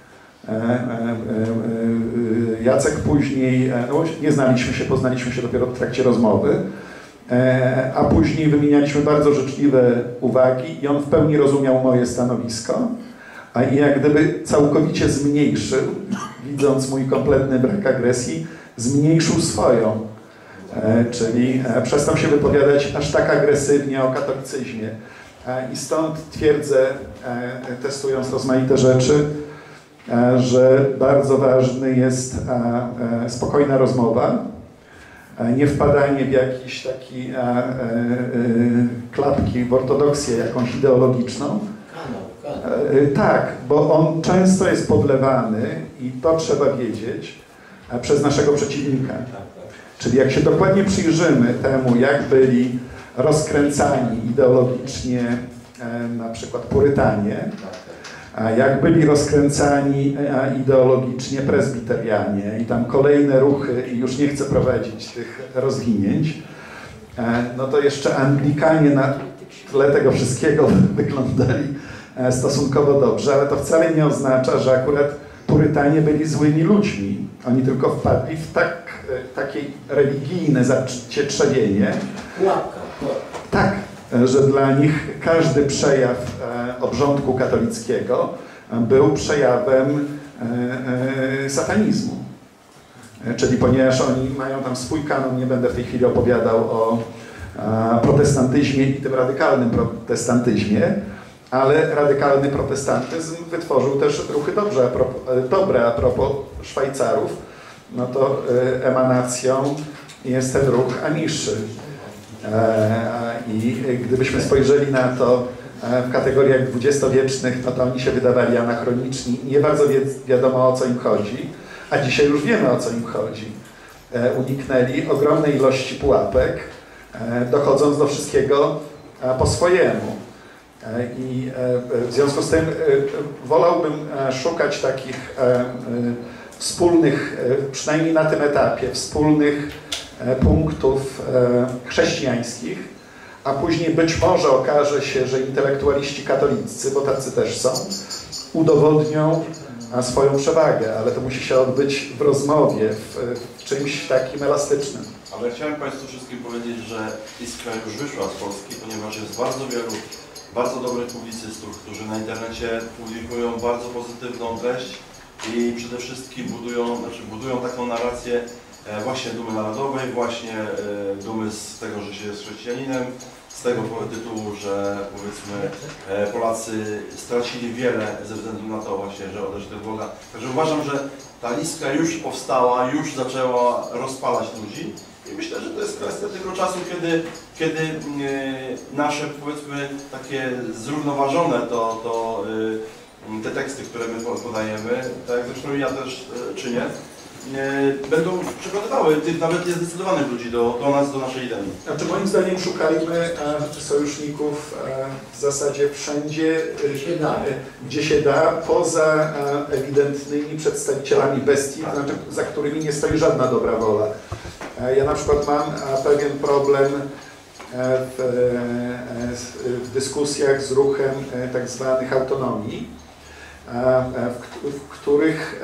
Jacek później, no nie znaliśmy się, poznaliśmy się dopiero w trakcie rozmowy, a później wymienialiśmy bardzo życzliwe uwagi i on w pełni rozumiał moje stanowisko, a jak gdyby całkowicie zmniejszył, widząc mój kompletny brak agresji, zmniejszył swoją. Czyli przestał się wypowiadać aż tak agresywnie o katolicyzmie. I stąd twierdzę, testując rozmaite rzeczy, że bardzo ważny jest spokojna rozmowa, nie wpadanie w jakiś taki klapki w ortodoksję jakąś ideologiczną. Tak, bo on często jest podlewany i to trzeba wiedzieć przez naszego przeciwnika. Czyli jak się dokładnie przyjrzymy temu, jak byli rozkręcani ideologicznie na przykład Purytanie, jak byli rozkręcani ideologicznie prezbiterianie i tam kolejne ruchy, i już nie chcę prowadzić tych rozwinięć, no to jeszcze Anglikanie na tle tego wszystkiego wyglądali stosunkowo dobrze, ale to wcale nie oznacza, że akurat Purytanie byli złymi ludźmi. Oni tylko wpadli w takie religijne zacietrzewienie. Tak, że dla nich każdy przejaw obrządku katolickiego był przejawem satanizmu. Czyli ponieważ oni mają tam swój kanon, nie będę w tej chwili opowiadał o protestantyzmie i tym radykalnym protestantyzmie, ale radykalny protestantyzm wytworzył też ruchy dobre a propos Szwajcarów, no to emanacją jest ten ruch amiszy. I gdybyśmy spojrzeli na to w kategoriach dwudziestowiecznych, no to oni się wydawali anachroniczni, nie bardzo wiadomo, o co im chodzi, a dzisiaj już wiemy, o co im chodzi. Uniknęli ogromnej ilości pułapek, dochodząc do wszystkiego po swojemu. I w związku z tym wolałbym szukać takich wspólnych, przynajmniej na tym etapie, wspólnych punktów chrześcijańskich, a później być może okaże się, że intelektualiści katolicy, bo tacy też są, udowodnią swoją przewagę, ale to musi się odbyć w rozmowie, w czymś takim elastycznym. Ale chciałem Państwu wszystkim powiedzieć, że Iskra już wyszła z Polski, ponieważ jest bardzo wielu bardzo dobrych publicystów, którzy na internecie publikują bardzo pozytywną treść i przede wszystkim budują taką narrację właśnie dumy narodowej, właśnie dumy z tego, że się jest chrześcijaninem, z tego tytułu, że powiedzmy Polacy stracili wiele ze względu na to właśnie, że odeszli od Boga. Także uważam, że ta listka już powstała, już zaczęła rozpalać ludzi i myślę, że to jest kwestia tylko czasu, kiedy nasze powiedzmy takie zrównoważone te teksty, które my podajemy, tak jak zresztą ja też czynię, będą przekonywały tych nawet niezdecydowanych ludzi do nas, do naszej idei. Znaczy moim zdaniem szukaliśmy sojuszników w zasadzie wszędzie, gdzie się da, poza ewidentnymi przedstawicielami bestii, to znaczy, za którymi nie stoi żadna dobra wola. Ja na przykład mam pewien problem w dyskusjach z ruchem tak zwanych autonomii, w których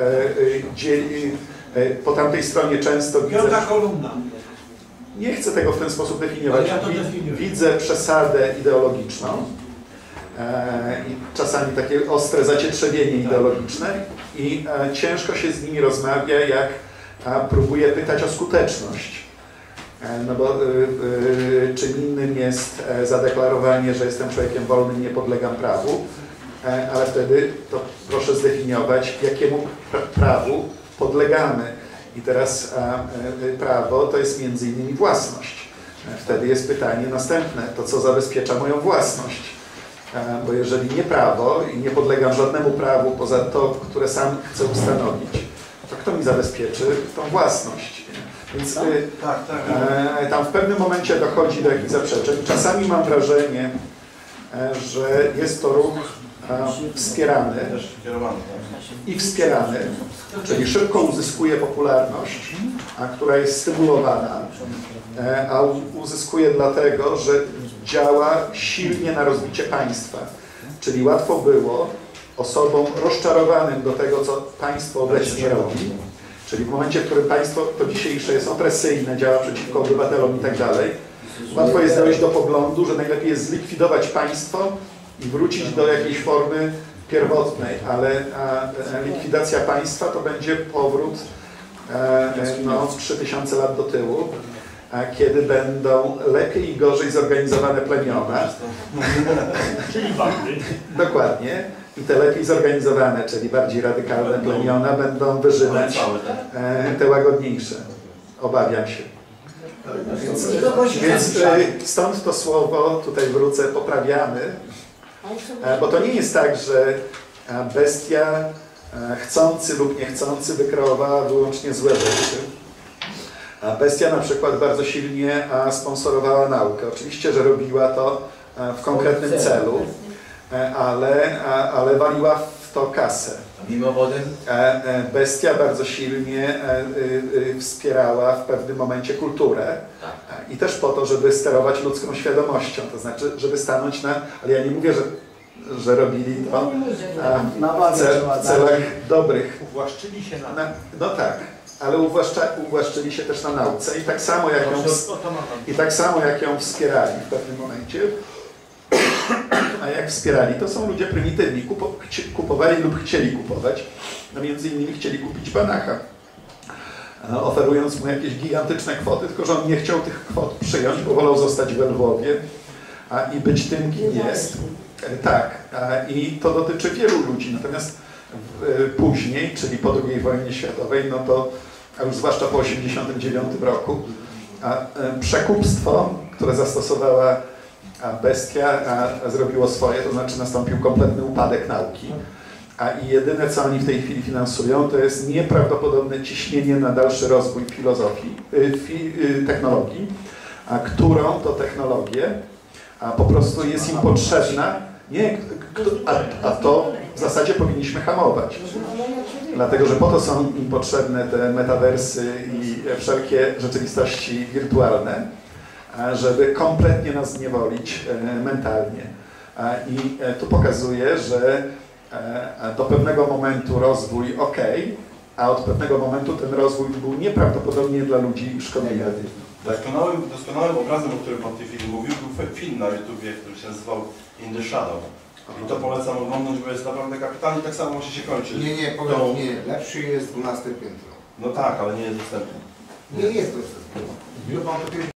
po tamtej stronie często widzę... Piąta kolumna. Nie chcę tego w ten sposób definiować. Widzę przesadę ideologiczną i czasami takie ostre zacietrzewienie ideologiczne i ciężko się z nimi rozmawia, jak próbuję pytać o skuteczność. No bo czym innym jest zadeklarowanie, że jestem człowiekiem wolnym, nie podlegam prawu, ale wtedy to proszę zdefiniować, jakiemu prawu podlegamy. I teraz prawo to jest między innymi własność. Wtedy jest pytanie następne, to co zabezpiecza moją własność? Bo jeżeli nie prawo i nie podlegam żadnemu prawu poza to, które sam chcę ustanowić, to kto mi zabezpieczy tą własność? Więc tam w pewnym momencie dochodzi do jakichś zaprzeczeń. Czasami mam wrażenie, że jest to ruch wspierany i wspierany, czyli szybko uzyskuje popularność, która jest stymulowana, a uzyskuje dlatego, że działa silnie na rozbicie państwa. Czyli łatwo było osobom rozczarowanym do tego, co państwo obecnie robi, czyli w momencie, w którym państwo to dzisiejsze jest opresyjne, działa przeciwko obywatelom i tak dalej, łatwo jest dojść do poglądu, że najlepiej jest zlikwidować państwo i wrócić do jakiejś formy pierwotnej, ale likwidacja państwa to będzie powrót 3000 lat do tyłu, kiedy będą lepiej i gorzej zorganizowane plemiona. Czyli bandy. Dokładnie. I te lepiej zorganizowane, czyli bardziej radykalne plemiona będą wyżynać te łagodniejsze. Obawiam się. Więc stąd to słowo, tutaj wrócę, poprawiamy, bo to nie jest tak, że bestia chcący lub niechcący wykreowała wyłącznie złe rzeczy. Bestia na przykład bardzo silnie sponsorowała naukę. Oczywiście, że robiła to w konkretnym celu, ale waliła w to kasę. Mimochodem? Bestia bardzo silnie wspierała w pewnym momencie kulturę i też po to, żeby sterować ludzką świadomością, to znaczy, żeby stanąć na... Ale ja nie mówię, że robili to w celach dobrych. Uwłaszczyli się na... No tak, ale uwłaszczyli się też na nauce i tak samo jak ją wspierali w pewnym momencie. A jak wspierali, to są ludzie prymitywni, kupowali lub chcieli kupować, no między innymi chcieli kupić Banacha, oferując mu jakieś gigantyczne kwoty, tylko że on nie chciał tych kwot przyjąć, bo wolał zostać we Lwowie i być tym, kim jest. Tak, i to dotyczy wielu ludzi, natomiast później, czyli po II wojnie światowej, no to, a już zwłaszcza po 1989 roku, przekupstwo, które zastosowała bestia, zrobiło swoje, to znaczy nastąpił kompletny upadek nauki. I jedyne, co oni w tej chwili finansują, to jest nieprawdopodobne ciśnienie na dalszy rozwój filozofii, technologii, którą to technologię po prostu jest im potrzebna, a to w zasadzie powinniśmy hamować. Dlatego, że po to są im potrzebne te metaversy i wszelkie rzeczywistości wirtualne, żeby kompletnie nas zniewolić mentalnie. I tu pokazuje, że do pewnego momentu rozwój ok, a od pewnego momentu ten rozwój był nieprawdopodobnie dla ludzi szkodliwy. Doskonałym obrazem, o którym Pan w tej chwili mówił, był film na YouTubie, który się nazywał In the Shadow. I to polecam oglądać, bo jest naprawdę kapitalnie, tak samo właśnie się kończy. Nie, lepszy jest 12 piętro. No tak, ale nie jest dostępny. Nie jest dostępny.